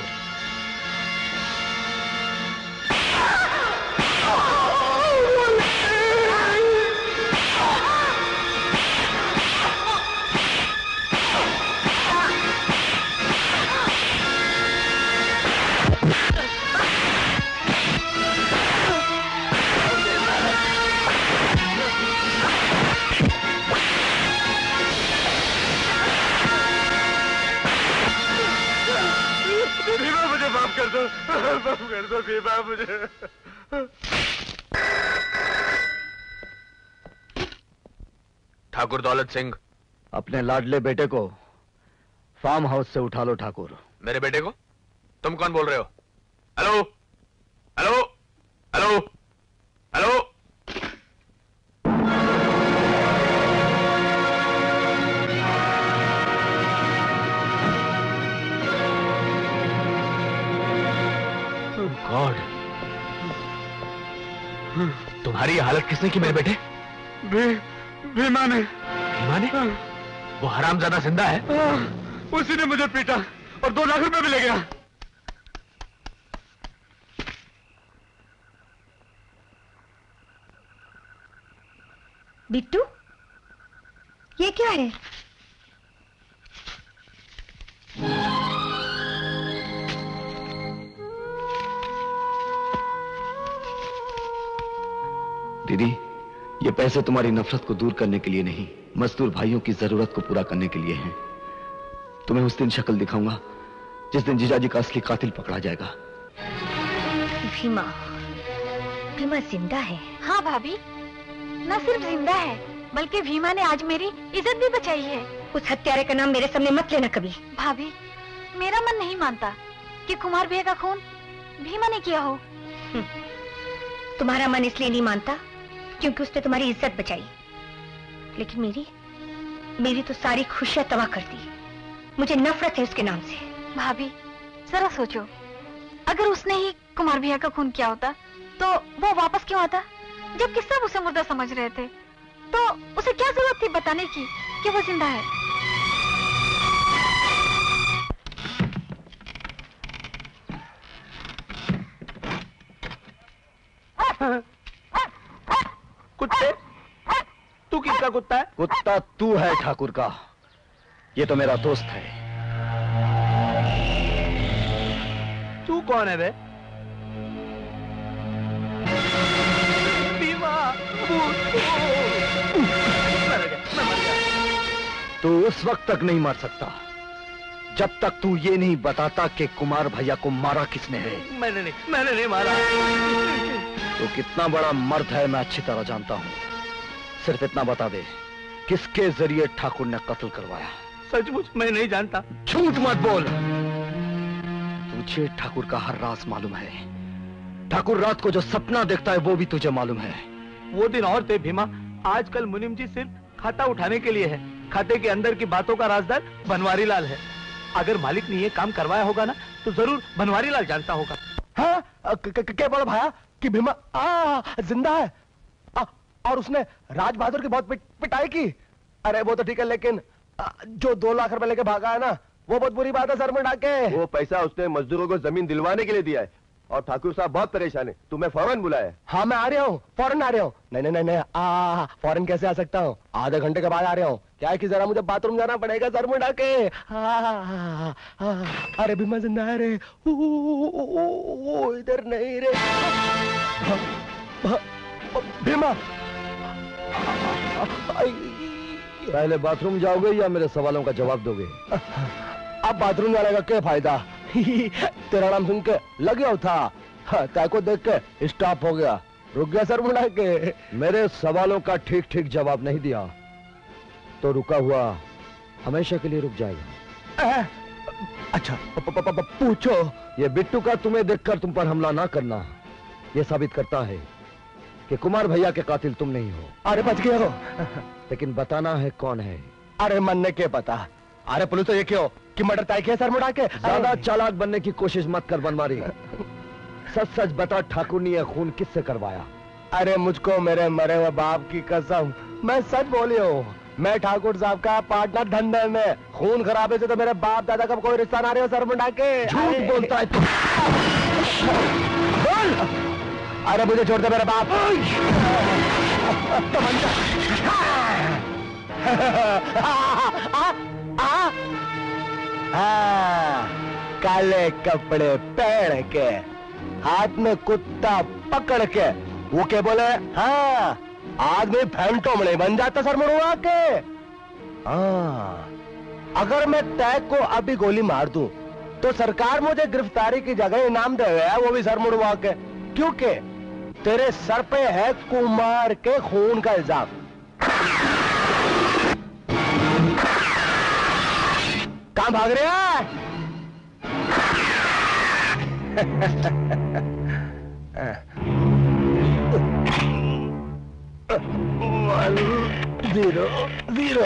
माफ कर दो बीबा मुझे। ठाकुर दौलत सिंह, अपने लाडले बेटे को फार्म हाउस से उठा लो ठाकुर। मेरे बेटे को? तुम कौन बोल रहे हो? Hello hello hello hello. God, तुम्हारी हालत किसने की मेरे बेटे? भीमा ने। भीमा ने? वो हरामजादा जिंदा है? उसी ने मुझे पीटा और 2 लाख रुपए भी ले गया। बिट्टू, ये क्या है? दीदी, ये पैसे तुम्हारी नफरत को दूर करने के लिए नहीं, मजदूर भाइयों की जरूरत को पूरा करने के लिए हैं। तुम्हें उस दिन शक्ल दिखाऊंगा जिस दिन जीजाजी का असली कातिल पकड़ा जाएगा। भीमा, भीमा जिंदा है। हाँ भाभी, न सिर्फ जिंदा है बल्कि भीमा ने आज मेरी इज्जत भी बचाई है। उस हत्यारे का नाम मेरे सामने मत लेना कभी। भाभी, मेरा मन नहीं मानता कि कुमार भैया का खून भीमा ने किया हो। तुम्हारा मन इसलिए नहीं मानता क्योंकि उसने तुम्हारी इज्जत बचाई, लेकिन मेरी तो सारी खुशियां तबाह कर दी। मुझे नफरत है उसके नाम से। भाभी, जरा सोचो, अगर उसने ही कुमार भैया का खून किया होता तो वो वापस क्यों आता? जबकि सब उसे मुर्दा समझ रहे थे, तो उसे क्या जरूरत थी बताने की कि वो जिंदा है? कुत्ते, तू किसका कुत्ता है? कुत्ता तू है ठाकुर का। ये तो मेरा दोस्त है। तू कौन है बे? भीमा, तू उस वक्त तक नहीं मर सकता जब तक तू ये नहीं बताता कि कुमार भैया को मारा किसने है। मैंने नहीं मारा। तो कितना बड़ा मर्द है मैं अच्छी तरह जानता हूँ। सिर्फ इतना बता दे, किसके जरिए ठाकुर ने कत्ल करवाया? सचमुच मैं नहीं जानता। झूठ मत बोल। तुझे ठाकुर का हर राज मालूम है। ठाकुर रात को जो सपना देखता है वो भी तुझे मालूम है। वो दिन और थे भीमा। आजकल मुनीम जी सिर्फ खाता उठाने के लिए है। खाते के अंदर की बातों का राजदार बनवारी लाल है। अगर मालिक ने ये काम करवाया होगा ना तो जरूर बनवारी लाल जानता होगा। हाँ, क्या बोला भाया कि भीमा जिंदा है और उसने राज बहादुर की बहुत पिटाई की। अरे वो तो ठीक है, लेकिन जो 2 लाख रुपए लेके भागा है ना, वो बहुत बुरी बात है सर में डाके। वो पैसा उसने मजदूरों को जमीन दिलवाने के लिए दिया है और ठाकुर साहब बहुत परेशान है। तुम्हें फौरन बुलाया। हाँ मैं आ रहा हूँ, फौरन आ रहा हूँ। नहीं, फौरन कैसे आ सकता हूँ? आधे घंटे के बाद आ रहा हूँ। क्या है कि जरा मुझे बाथरूम जाना पड़ेगा सर में डाके। अरे भीमा जिंदा है रे। इधर नहीं रे भीमा। पहले बाथरूम जाओगे या मेरे सवालों का जवाब दोगे? अब बाथरूम जाने का क्या फायदा? तेरा नाम सुन के लग गया था, तय को देख के स्टॉप हो गया, रुक गया सर मुड़ा के। मेरे सवालों का ठीक ठीक जवाब नहीं दिया तो रुका हुआ हमेशा के लिए रुक जाएगा। अच्छा पूछो। ये बिट्टू का तुम्हें देखकर तुम पर हमला ना करना ये साबित करता है कि कुमार भैया के कातिल तुम नहीं हो। अरे बच गए हो। लेकिन बताना है कौन है? अरे मन ने क्या पता। अरे पुलिस तो ये क्यों कि मर्डर तय किया सर मुड़ा के। ज्यादा चालाक बनने की कोशिश मत कर बनवारी। सच सच बता, ठाकुर ने यह खून किससे करवाया? अरे मुझको मेरे मरे हुए बाप की कसम, मैं सच बोली हूँ। मैं ठाकुर साहब का पार्टनर धंधे में। खून खराबे से तो मेरे बाप दादा का कोई रिश्ता ना रहे हो सर मुड़ा के। झूठ बोलता है तू। बोल। अरे मुझे छोड़ दे मेरे बाप। काले कपड़े पहन के, हाथ में कुत्ता पकड़ के, वो क्या बोले? हाँ, आदमी फैंटम नहीं बन जाता सर मुड़वा के। हाँ, अगर मैं तय को अभी गोली मार दूं तो सरकार मुझे गिरफ्तारी की जगह इनाम देगा, वो भी सर मुड़वा के। क्योंकि तेरे सर पे है कुमार के खून का इल्जाम। कहां भाग रहे हैं? जीरो।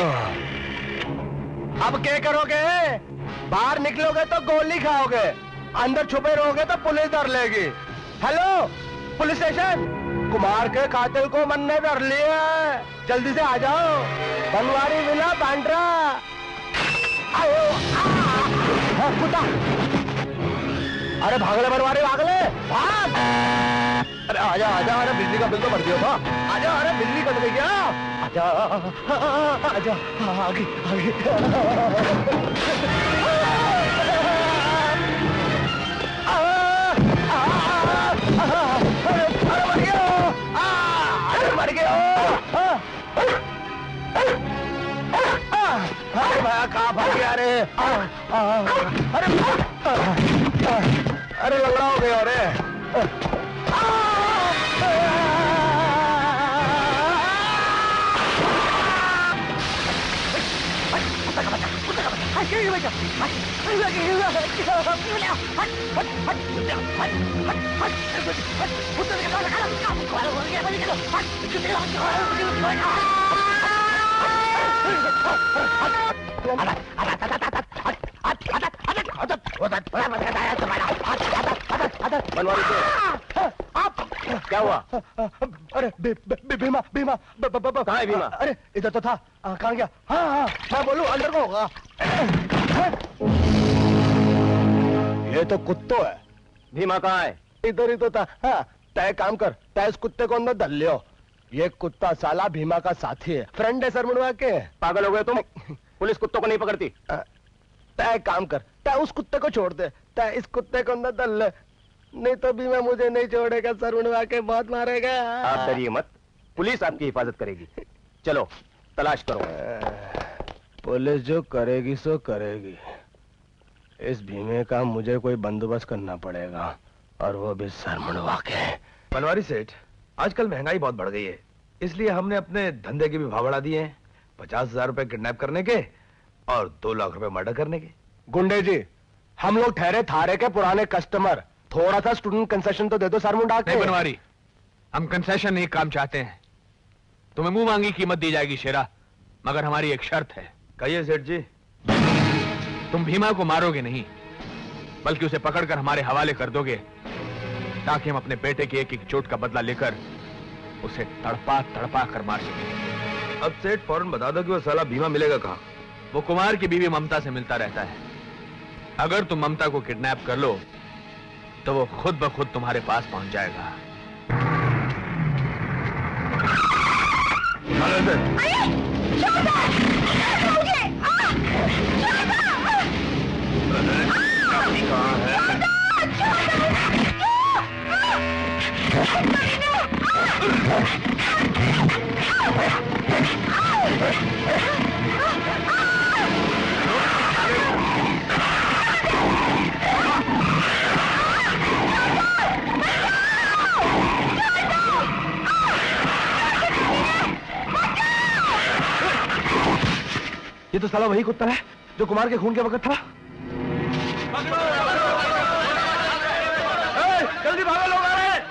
अब क्या करोगे? बाहर निकलोगे तो गोली खाओगे, अंदर छुपे रहोगे तो पुलिस डर लेगी। हेलो पुलिस स्टेशन, कुमार के कातिल को मन ने डर लिया है, जल्दी से आ जाओ। बनवारी विला बांड्रा। कुत्ता। अरे भागले बनवारी, भागले भाग। अरे आजा आजा, अरे बिजली का बिल तो भर दिया था। आजा, अरे बिजली कट गई क्या? आजा आजा, आगे आगे। मर गया। अरे भैया कहाँ भाग गया? अरे लंगड़ा हो गया। अरे क्या हुआ? अरे भीमा भीमा कहाँ है भीमा? अरे इधर तो था, कहाँ गया? हाँ हाँ मैं बोलूं अंदर को होगा। ये तो कुत्तो है। भीमा कहाँ है? इधर ही तो था। हाँ, तय काम कर, तय इस कुत्ते को अंदर धर लियो। ये कुत्ता साला भीमा का साथी है, फ्रेंड है सर मुड़वा के। पागल हो गए तुम? पुलिस कुत्तों को नहीं पकड़ती। तय काम कर, तय उस कुत्ते को छोड़ दे, तय इस कुत्ते को अंदर डाल ले, नहीं तो भीमा मुझे नहीं छोड़ेगा सर मुड़वा के, बहुत मारेगा। आप डरिए मत, पुलिस आपकी हिफाजत करेगी। चलो तलाश करो। पुलिस जो करेगी सो करेगी, इस भीमे का मुझे कोई बंदोबस्त करना पड़ेगा, और वो भी सर मुड़वा के। बनवारी सेठ, आजकल महंगाई बहुत बढ़ गई है, इसलिए हमने अपने धंधे के भी भाव बढ़ा दिए हैं। 50,000 रुपए किडनैप करने के और 2 लाख रुपए मर्डर करने के। गुंडे जी, हम लोग ठहरे थारे के पुराने कस्टमर, थोड़ा सा स्टूडेंट कंसेशन तो दे दो सर मुंडा के। नहीं बनवारी, हम कंसेशन नहीं काम चाहते हैं। तुम्हें मुंह मांगी कीमत दी जाएगी शेरा, मगर हमारी एक शर्त है। कहिए सेठ जी। तुम भीमा को मारोगे नहीं, बल्कि उसे पकड़कर हमारे हवाले कर दोगे, ताकि हम अपने बेटे की एक एक चोट का बदला लेकर उसे तड़पा तड़पा कर मार सकें। अब सेठ फौरन बता दो कि वो साला भीमा मिलेगा कहाँ? वो कुमार की बीवी ममता से मिलता रहता है। अगर तुम ममता को किडनैप कर लो तो वो खुद ब खुद तुम्हारे पास पहुंच जाएगा। ये तो साला वही कुत्ता है जो कुमार के खून के वक्त था। जल्दी भागो, लोग आ रहे हैं।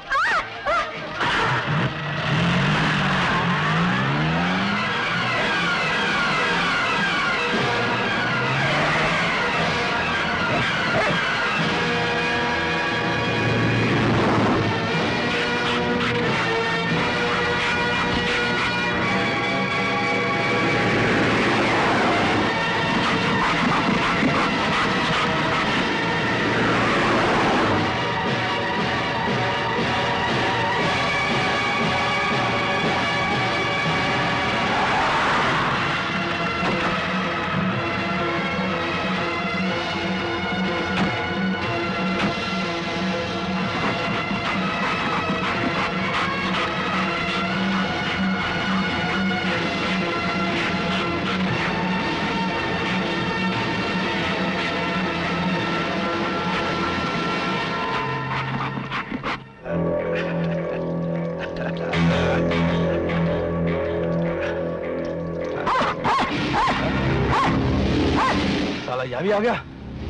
यहाँ भी आ गया।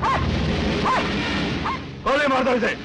गोली मार दो इसे।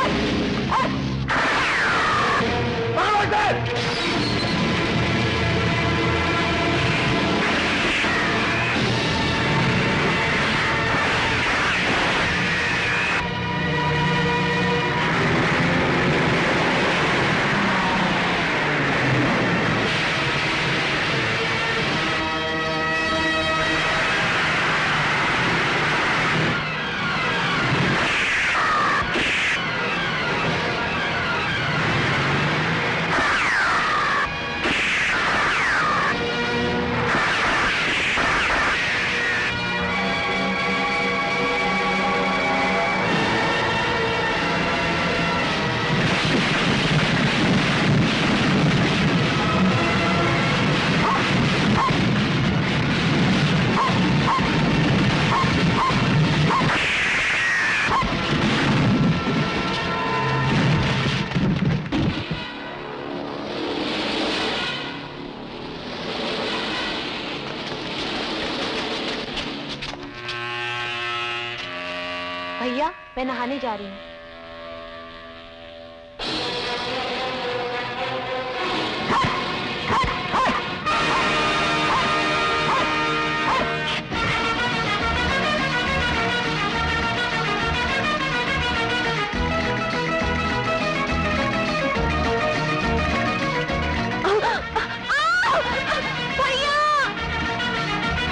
भैया, मैं नहाने जा रही हूँ।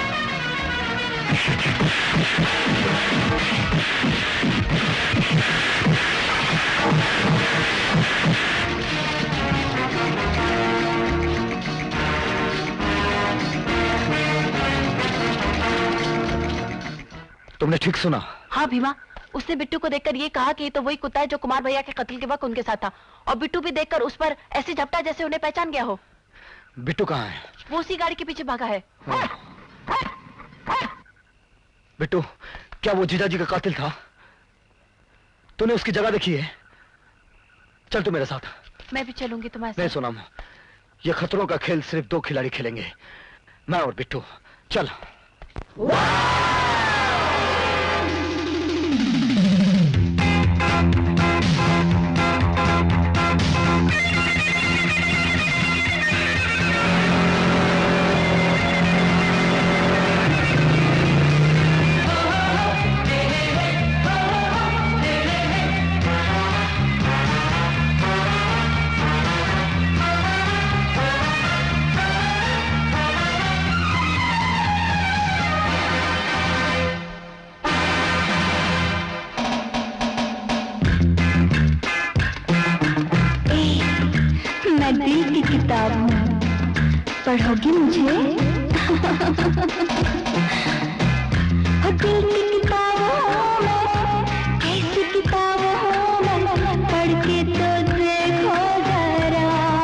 भैया! तुमने ठीक सुना? हाँ भीमा, उसने बिट्टू को देखकर ये कहा कि ये तो वही कुत्ता है जो कुमार भैया के कत्ल के वक्त उनके साथ था, और बिट्टू भी देखकर उस पर ऐसे झपटा जैसे उन्हें पहचान गया हो। बिट्टू कहाँ है? वो उसी गाड़ी के पीछे भागा है। बिट्टू, क्या वो जीजा जी का कातिल था? तूने उसकी जगह देखी है? चल तू मेरे साथ। मैं भी चलूंगी तुम्हारे साथ। नहीं सोनम, ये खतरों का खेल सिर्फ 2 खिलाड़ी खेलेंगे, मैं और बिट्टू। चल। दिल की किताब हूँ, पढ़ोगी मुझे? दिल की किताब हूँ मैं, कैसी किताब हूँ मैं, पढ़ के तो देखो जरा।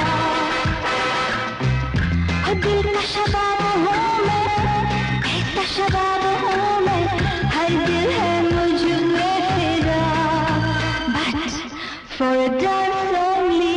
दिल का शबाब हूँ मैं, ऐसा शबाब हूँ मैं, हर दिल है मुझ में फिदा, but for a dance only।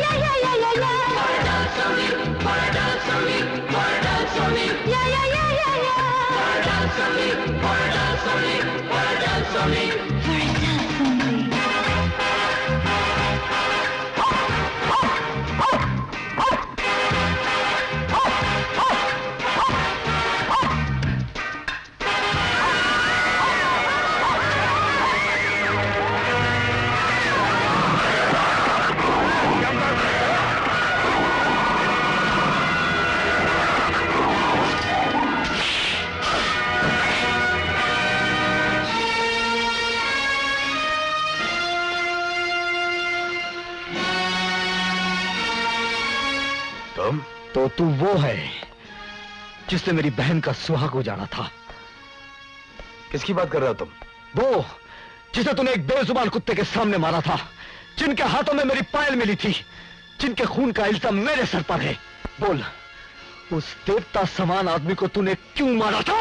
तो तू वो है जिसने मेरी बहन का सुहाग उजाड़ा था। किसकी बात कर रहे हो तुम? वो जिसे तूने एक बेजुबान कुत्ते के सामने मारा था, जिनके हाथों में मेरी पायल मिली थी, जिनके खून का इल्जाम मेरे सर पर है। बोल, उस देवता समान आदमी को तूने क्यों मारा था?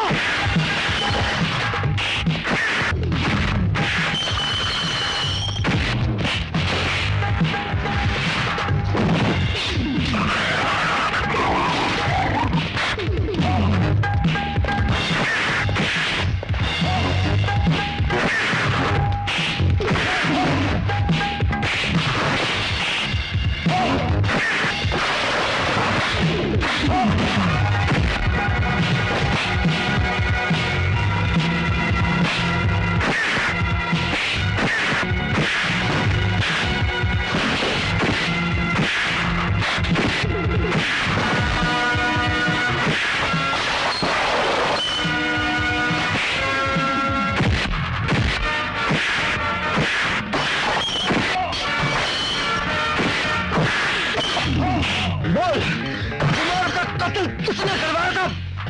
किसने करवाया था?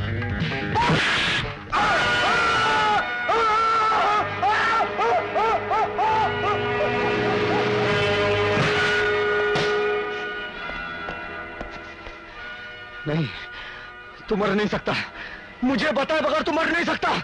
नहीं, तू मर नहीं सकता। मुझे बताए बगैर तू मर नहीं सकता।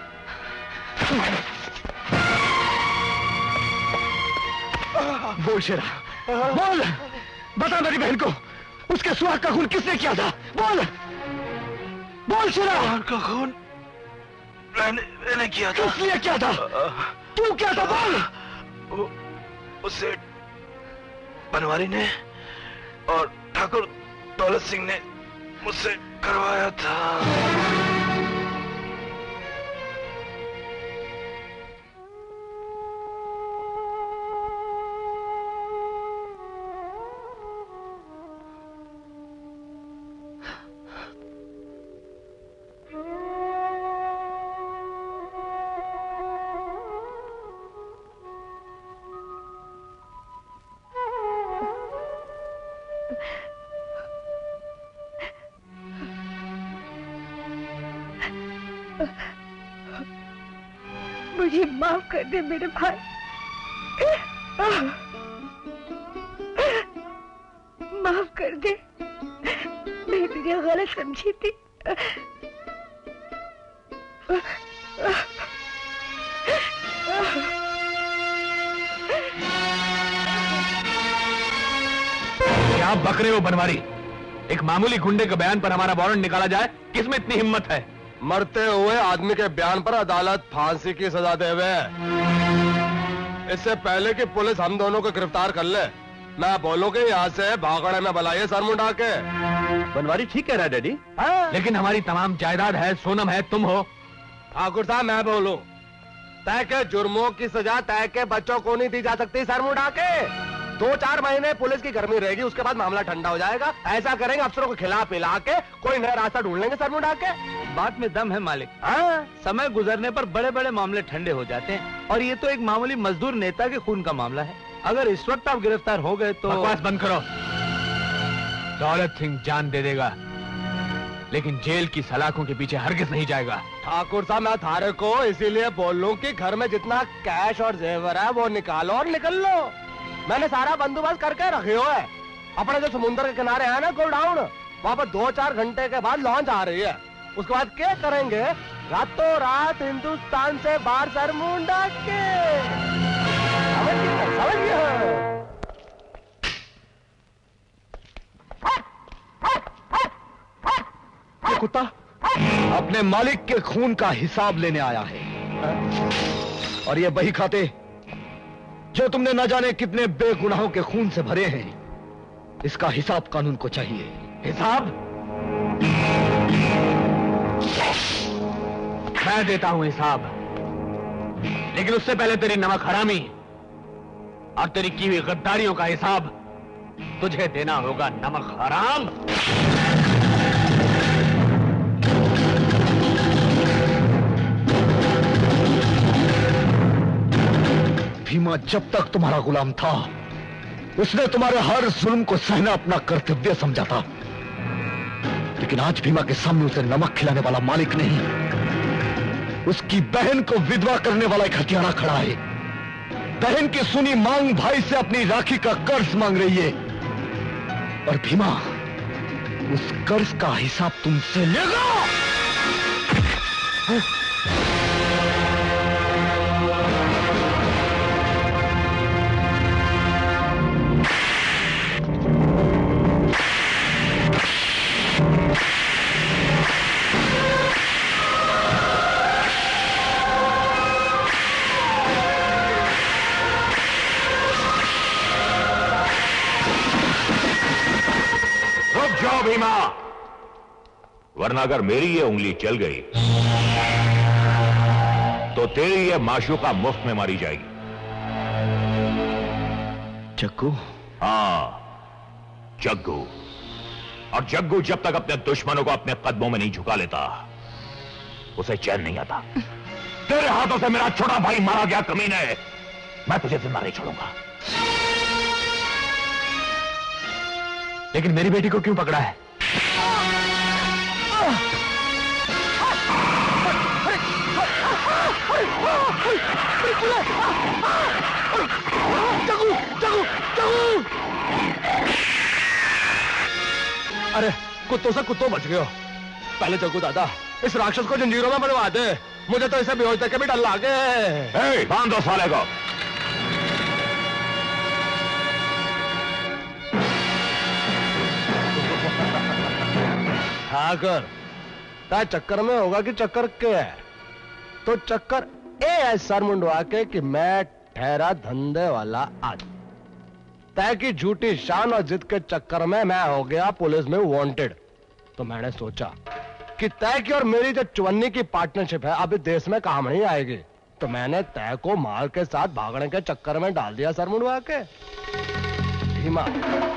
बोल शेरा, बोल, बता मेरी बहन को उसके सुहाग का खून किसने किया था? बोल, बोल शेरा। का खून मैंने किया था। किसने किया था? क्यों किया था? बोल। उसे बनवारी ने और ठाकुर दौलत सिंह ने मुझसे करवाया था। मुझे माफ कर दे मेरे भाई। माफ कर दे, मैं तुझे गलत समझी थी। क्या बक रहे हो बनवारी? एक मामूली गुंडे के बयान पर हमारा वारंट निकाला जाए, किसमें इतनी हिम्मत है? मरते हुए आदमी के बयान पर अदालत फांसी की सजा देवे। इससे पहले कि पुलिस हम दोनों को गिरफ्तार कर ले, मैं बोलूं कि यहाँ से भागड़े में बुलाइए सर मुंडा के। बनवारी ठीक कह रहा है डैडी। लेकिन हमारी तमाम जायदाद है, सोनम है, तुम हो। ठाकुर साहब मैं बोलूं, तय के जुर्मों की सजा तय के बच्चों को नहीं दी जा सकती सर मुंडा के। 2-4 महीने पुलिस की गर्मी रहेगी, उसके बाद मामला ठंडा हो जाएगा। ऐसा करेंगे, अफसरों को खिला पिला के कोई नया रास्ता ढूंढ लेंगे सर मुंडा के। बात में दम है मालिक। समय गुजरने पर बड़े बड़े मामले ठंडे हो जाते हैं, और ये तो एक मामूली मजदूर नेता के खून का मामला है। अगर इस वक्त आप गिरफ्तार हो गए तो बकवास बंद करो। दौलत सिंह जान दे देगा, लेकिन जेल की सलाखों के पीछे हरगिज नहीं जाएगा। ठाकुर साहब मैं थारे को इसीलिए बोल लूं कि घर में जितना कैश और जेवर है वो निकालो और निकल लो। मैंने सारा बंदोबस्त करके रखे हो है। अपने जो समुद्र के किनारे है ना गोडाउन, वहाँ पर 2-4 घंटे के बाद लॉन्च आ रही है। उसके बाद क्या करेंगे? रातों रात हिंदुस्तान से बाहर सर मुंडा के। समझ गया? कुत्ता अपने मालिक के खून का हिसाब लेने आया है। और ये वही खाते जो तुमने न जाने कितने बेगुनाहों के खून से भरे हैं। इसका हिसाब कानून को चाहिए। हिसाब मैं देता हूं हिसाब, लेकिन उससे पहले तेरी नमक हरामी और तेरी की हुई गद्दारियों का हिसाब तुझे देना होगा, नमक हराम। भीमा जब तक तुम्हारा गुलाम था उसने तुम्हारे हर जुल्म को सहना अपना कर्तव्य समझा था, लेकिन आज भीमा के सामने उसे नमक खिलाने वाला मालिक नहीं, उसकी बहन को विधवा करने वाला एक हथियारा खड़ा है। बहन की सुनी मांग भाई से अपनी राखी का कर्ज मांग रही है, और भीमा उस कर्ज का हिसाब तुमसे लेगा। जाओ भीमा, वरना अगर मेरी ये उंगली चल गई तो तेरी ये माशूका मुफ्त में मारी जाएगी। जग्गू? हाँ, जग्गू। और जग्गू जब तक अपने दुश्मनों को अपने कदमों में नहीं झुका लेता उसे चैन नहीं आता। तेरे हाथों से मेरा छोटा भाई मारा गया कमीने, मैं तुझे जिंदा नहीं छोड़ूंगा। लेकिन मेरी बेटी को क्यों पकड़ा है? जग्गू, जग्गू, जग्गू! अरे कुत्तों से कुत्तों बच गए हो। पहले जग्गू दादा इस राक्षस को जंजीरों में बनवा दे, मुझे तो इसे बेहोश देख के भी डर लागे। बांध दो साले को। ठाकर ता चक्कर में होगा कि चक्कर के है? तो चक्कर ए है सर मुंडवा के कि मैं ठहरा धंधे वाला आदमी, तय की झूठी शान और जिद के चक्कर में मैं हो गया पुलिस में वांटेड। तो मैंने सोचा कि तय की और मेरी जो चवन्नी की पार्टनरशिप है अभी देश में काम नहीं आएगी, तो मैंने तय को माल के साथ भागने के चक्कर में डाल दिया सर मुंडवा के। भीमा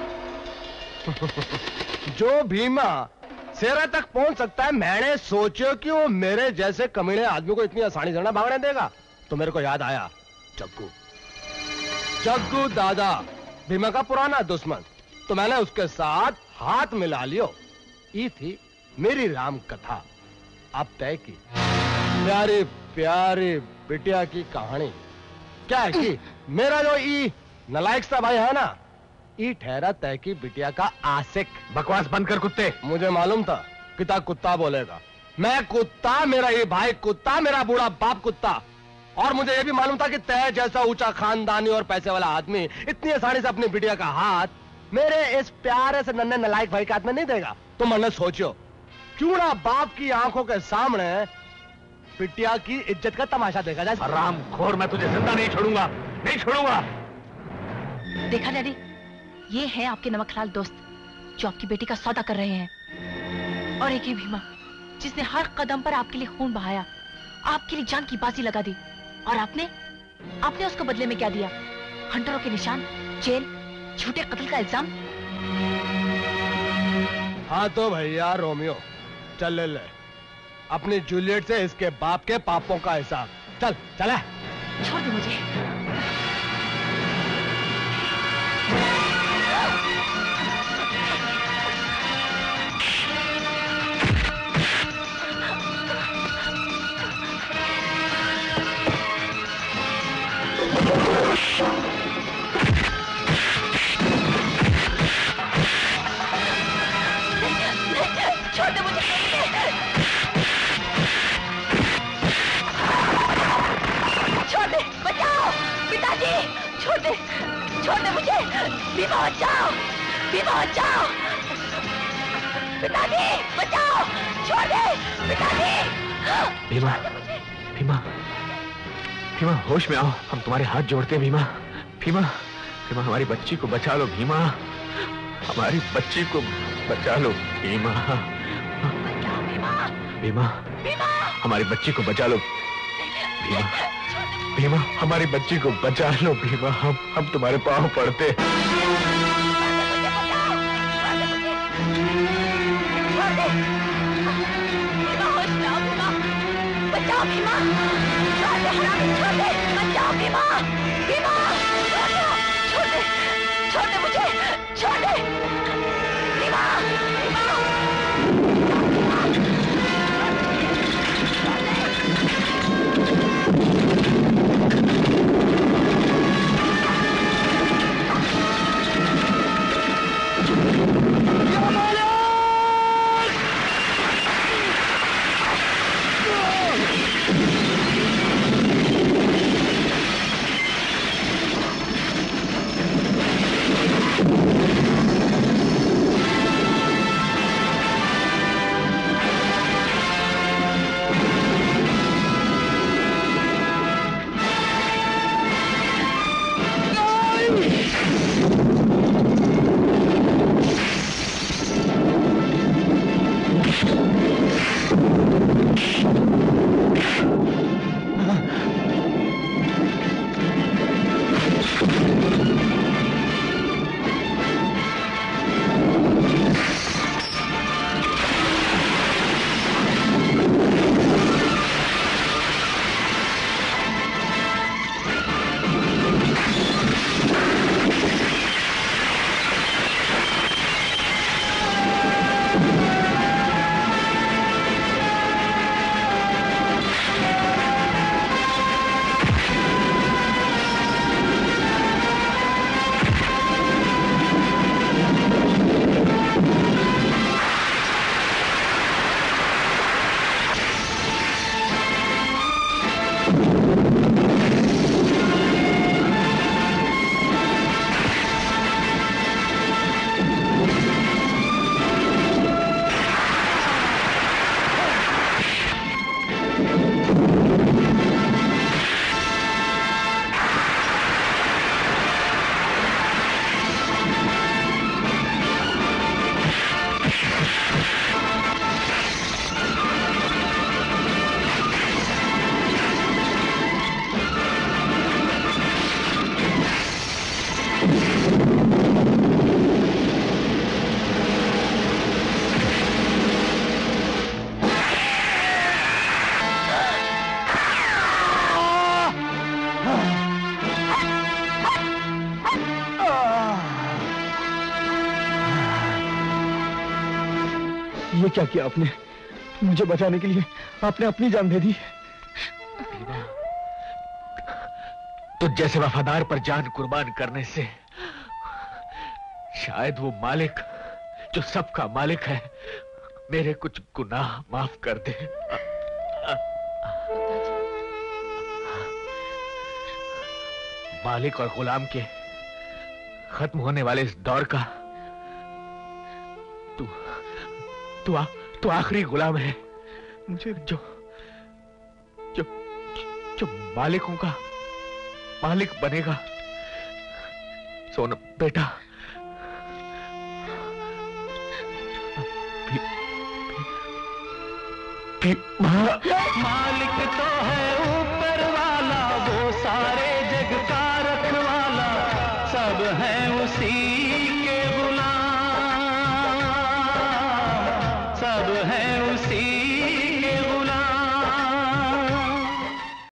जो भीमा सेरा तक पहुंच सकता है, मैंने सोचा कि वो मेरे जैसे कमीने आदमी को इतनी आसानी से ना भागने देगा। तो मेरे को याद आया जग्गू, जग्गू दादा भीमा का पुराना दुश्मन। तो मैंने उसके साथ हाथ मिला लियो। ये थी मेरी राम कथा। अब तय की प्यारी प्यारी बिटिया की कहानी क्या है कि मेरा जो ई नलायक सा भाई है ना, ई ठहरा तय की बिटिया का आशिक। बकवास बंद कर कुत्ते। मुझे मालूम था कि ता कुत्ता बोलेगा। मैं कुत्ता, मेरा ये भाई कुत्ता, मेरा बूढ़ा बाप कुत्ता। और मुझे ये भी मालूम था कि तय जैसा ऊंचा खानदानी और पैसे वाला आदमी इतनी आसानी से अपनी बिटिया का हाथ मेरे इस प्यारे से नन्हे नलायक भाई के हाथ में नहीं देगा। तो मैंने सोचो क्यों ना बाप की आंखों के सामने बिटिया की इज्जत का तमाशा देखा जाए। हरामखोर, मैं तुझे जिंदा नहीं छोड़ूंगा, नहीं छोड़ूंगा। देखा डैडी, ये है आपके नमक हलाल दोस्त जो आपकी बेटी का सौदा कर रहे हैं। और एक ही भीमा जिसने हर कदम पर आपके लिए खून बहाया, आपके लिए जान की बाजी लगा दी। और आपने उसको बदले में क्या दिया? हंटरों के निशान, जेल, झूठे कत्ल का इल्जाम। हाँ तो भैया रोमियो चल ले अपनी जूलियट से इसके बाप के पापों का हिसाब। चल चले। छोड़ दो मुझे। छोड़ दे मुझे। छोड़ दे, बचाओ पिताजी। छोड़ दे मुझे। भीमा बचाओ, भीमा बचाओ। पिताजी बचाओ, छोड़ भीमा, भीमा, भीमा होश में आओ, हम तुम्हारे हाथ जोड़ते हैं भीमा। भीमा, भीमा हमारी बच्ची को बचा लो भीमा, हमारी बच्ची को बचा लो भीमा। भीमा, हमारी बच्ची को बचा लो भीमा, भीमा हमारी बच्ची को बचा लो भीमा, हम तुम्हारे पांव पड़ते। बचाओ भीमा, बचाओ भीमा, भीमा, छोड़ दे, छोड़ दे मुझे, छोड़ दे, भीमा, ये क्या किया आपने? मुझे बचाने के लिए आपने अपनी जान दे दी। तो जैसे वफादार पर जान कुर्बान करने से शायद वो मालिक जो सबका मालिक है मेरे कुछ गुनाह माफ कर दे। मालिक और गुलाम के खत्म होने वाले इस दौर का तू आखिरी गुलाम है। मुझे जो जो जो मालिकों का मालिक बनेगा। सोनम बेटा, मालिक तो है ऊपर वाला, वो सारे जग का रखवाला, सब है उसी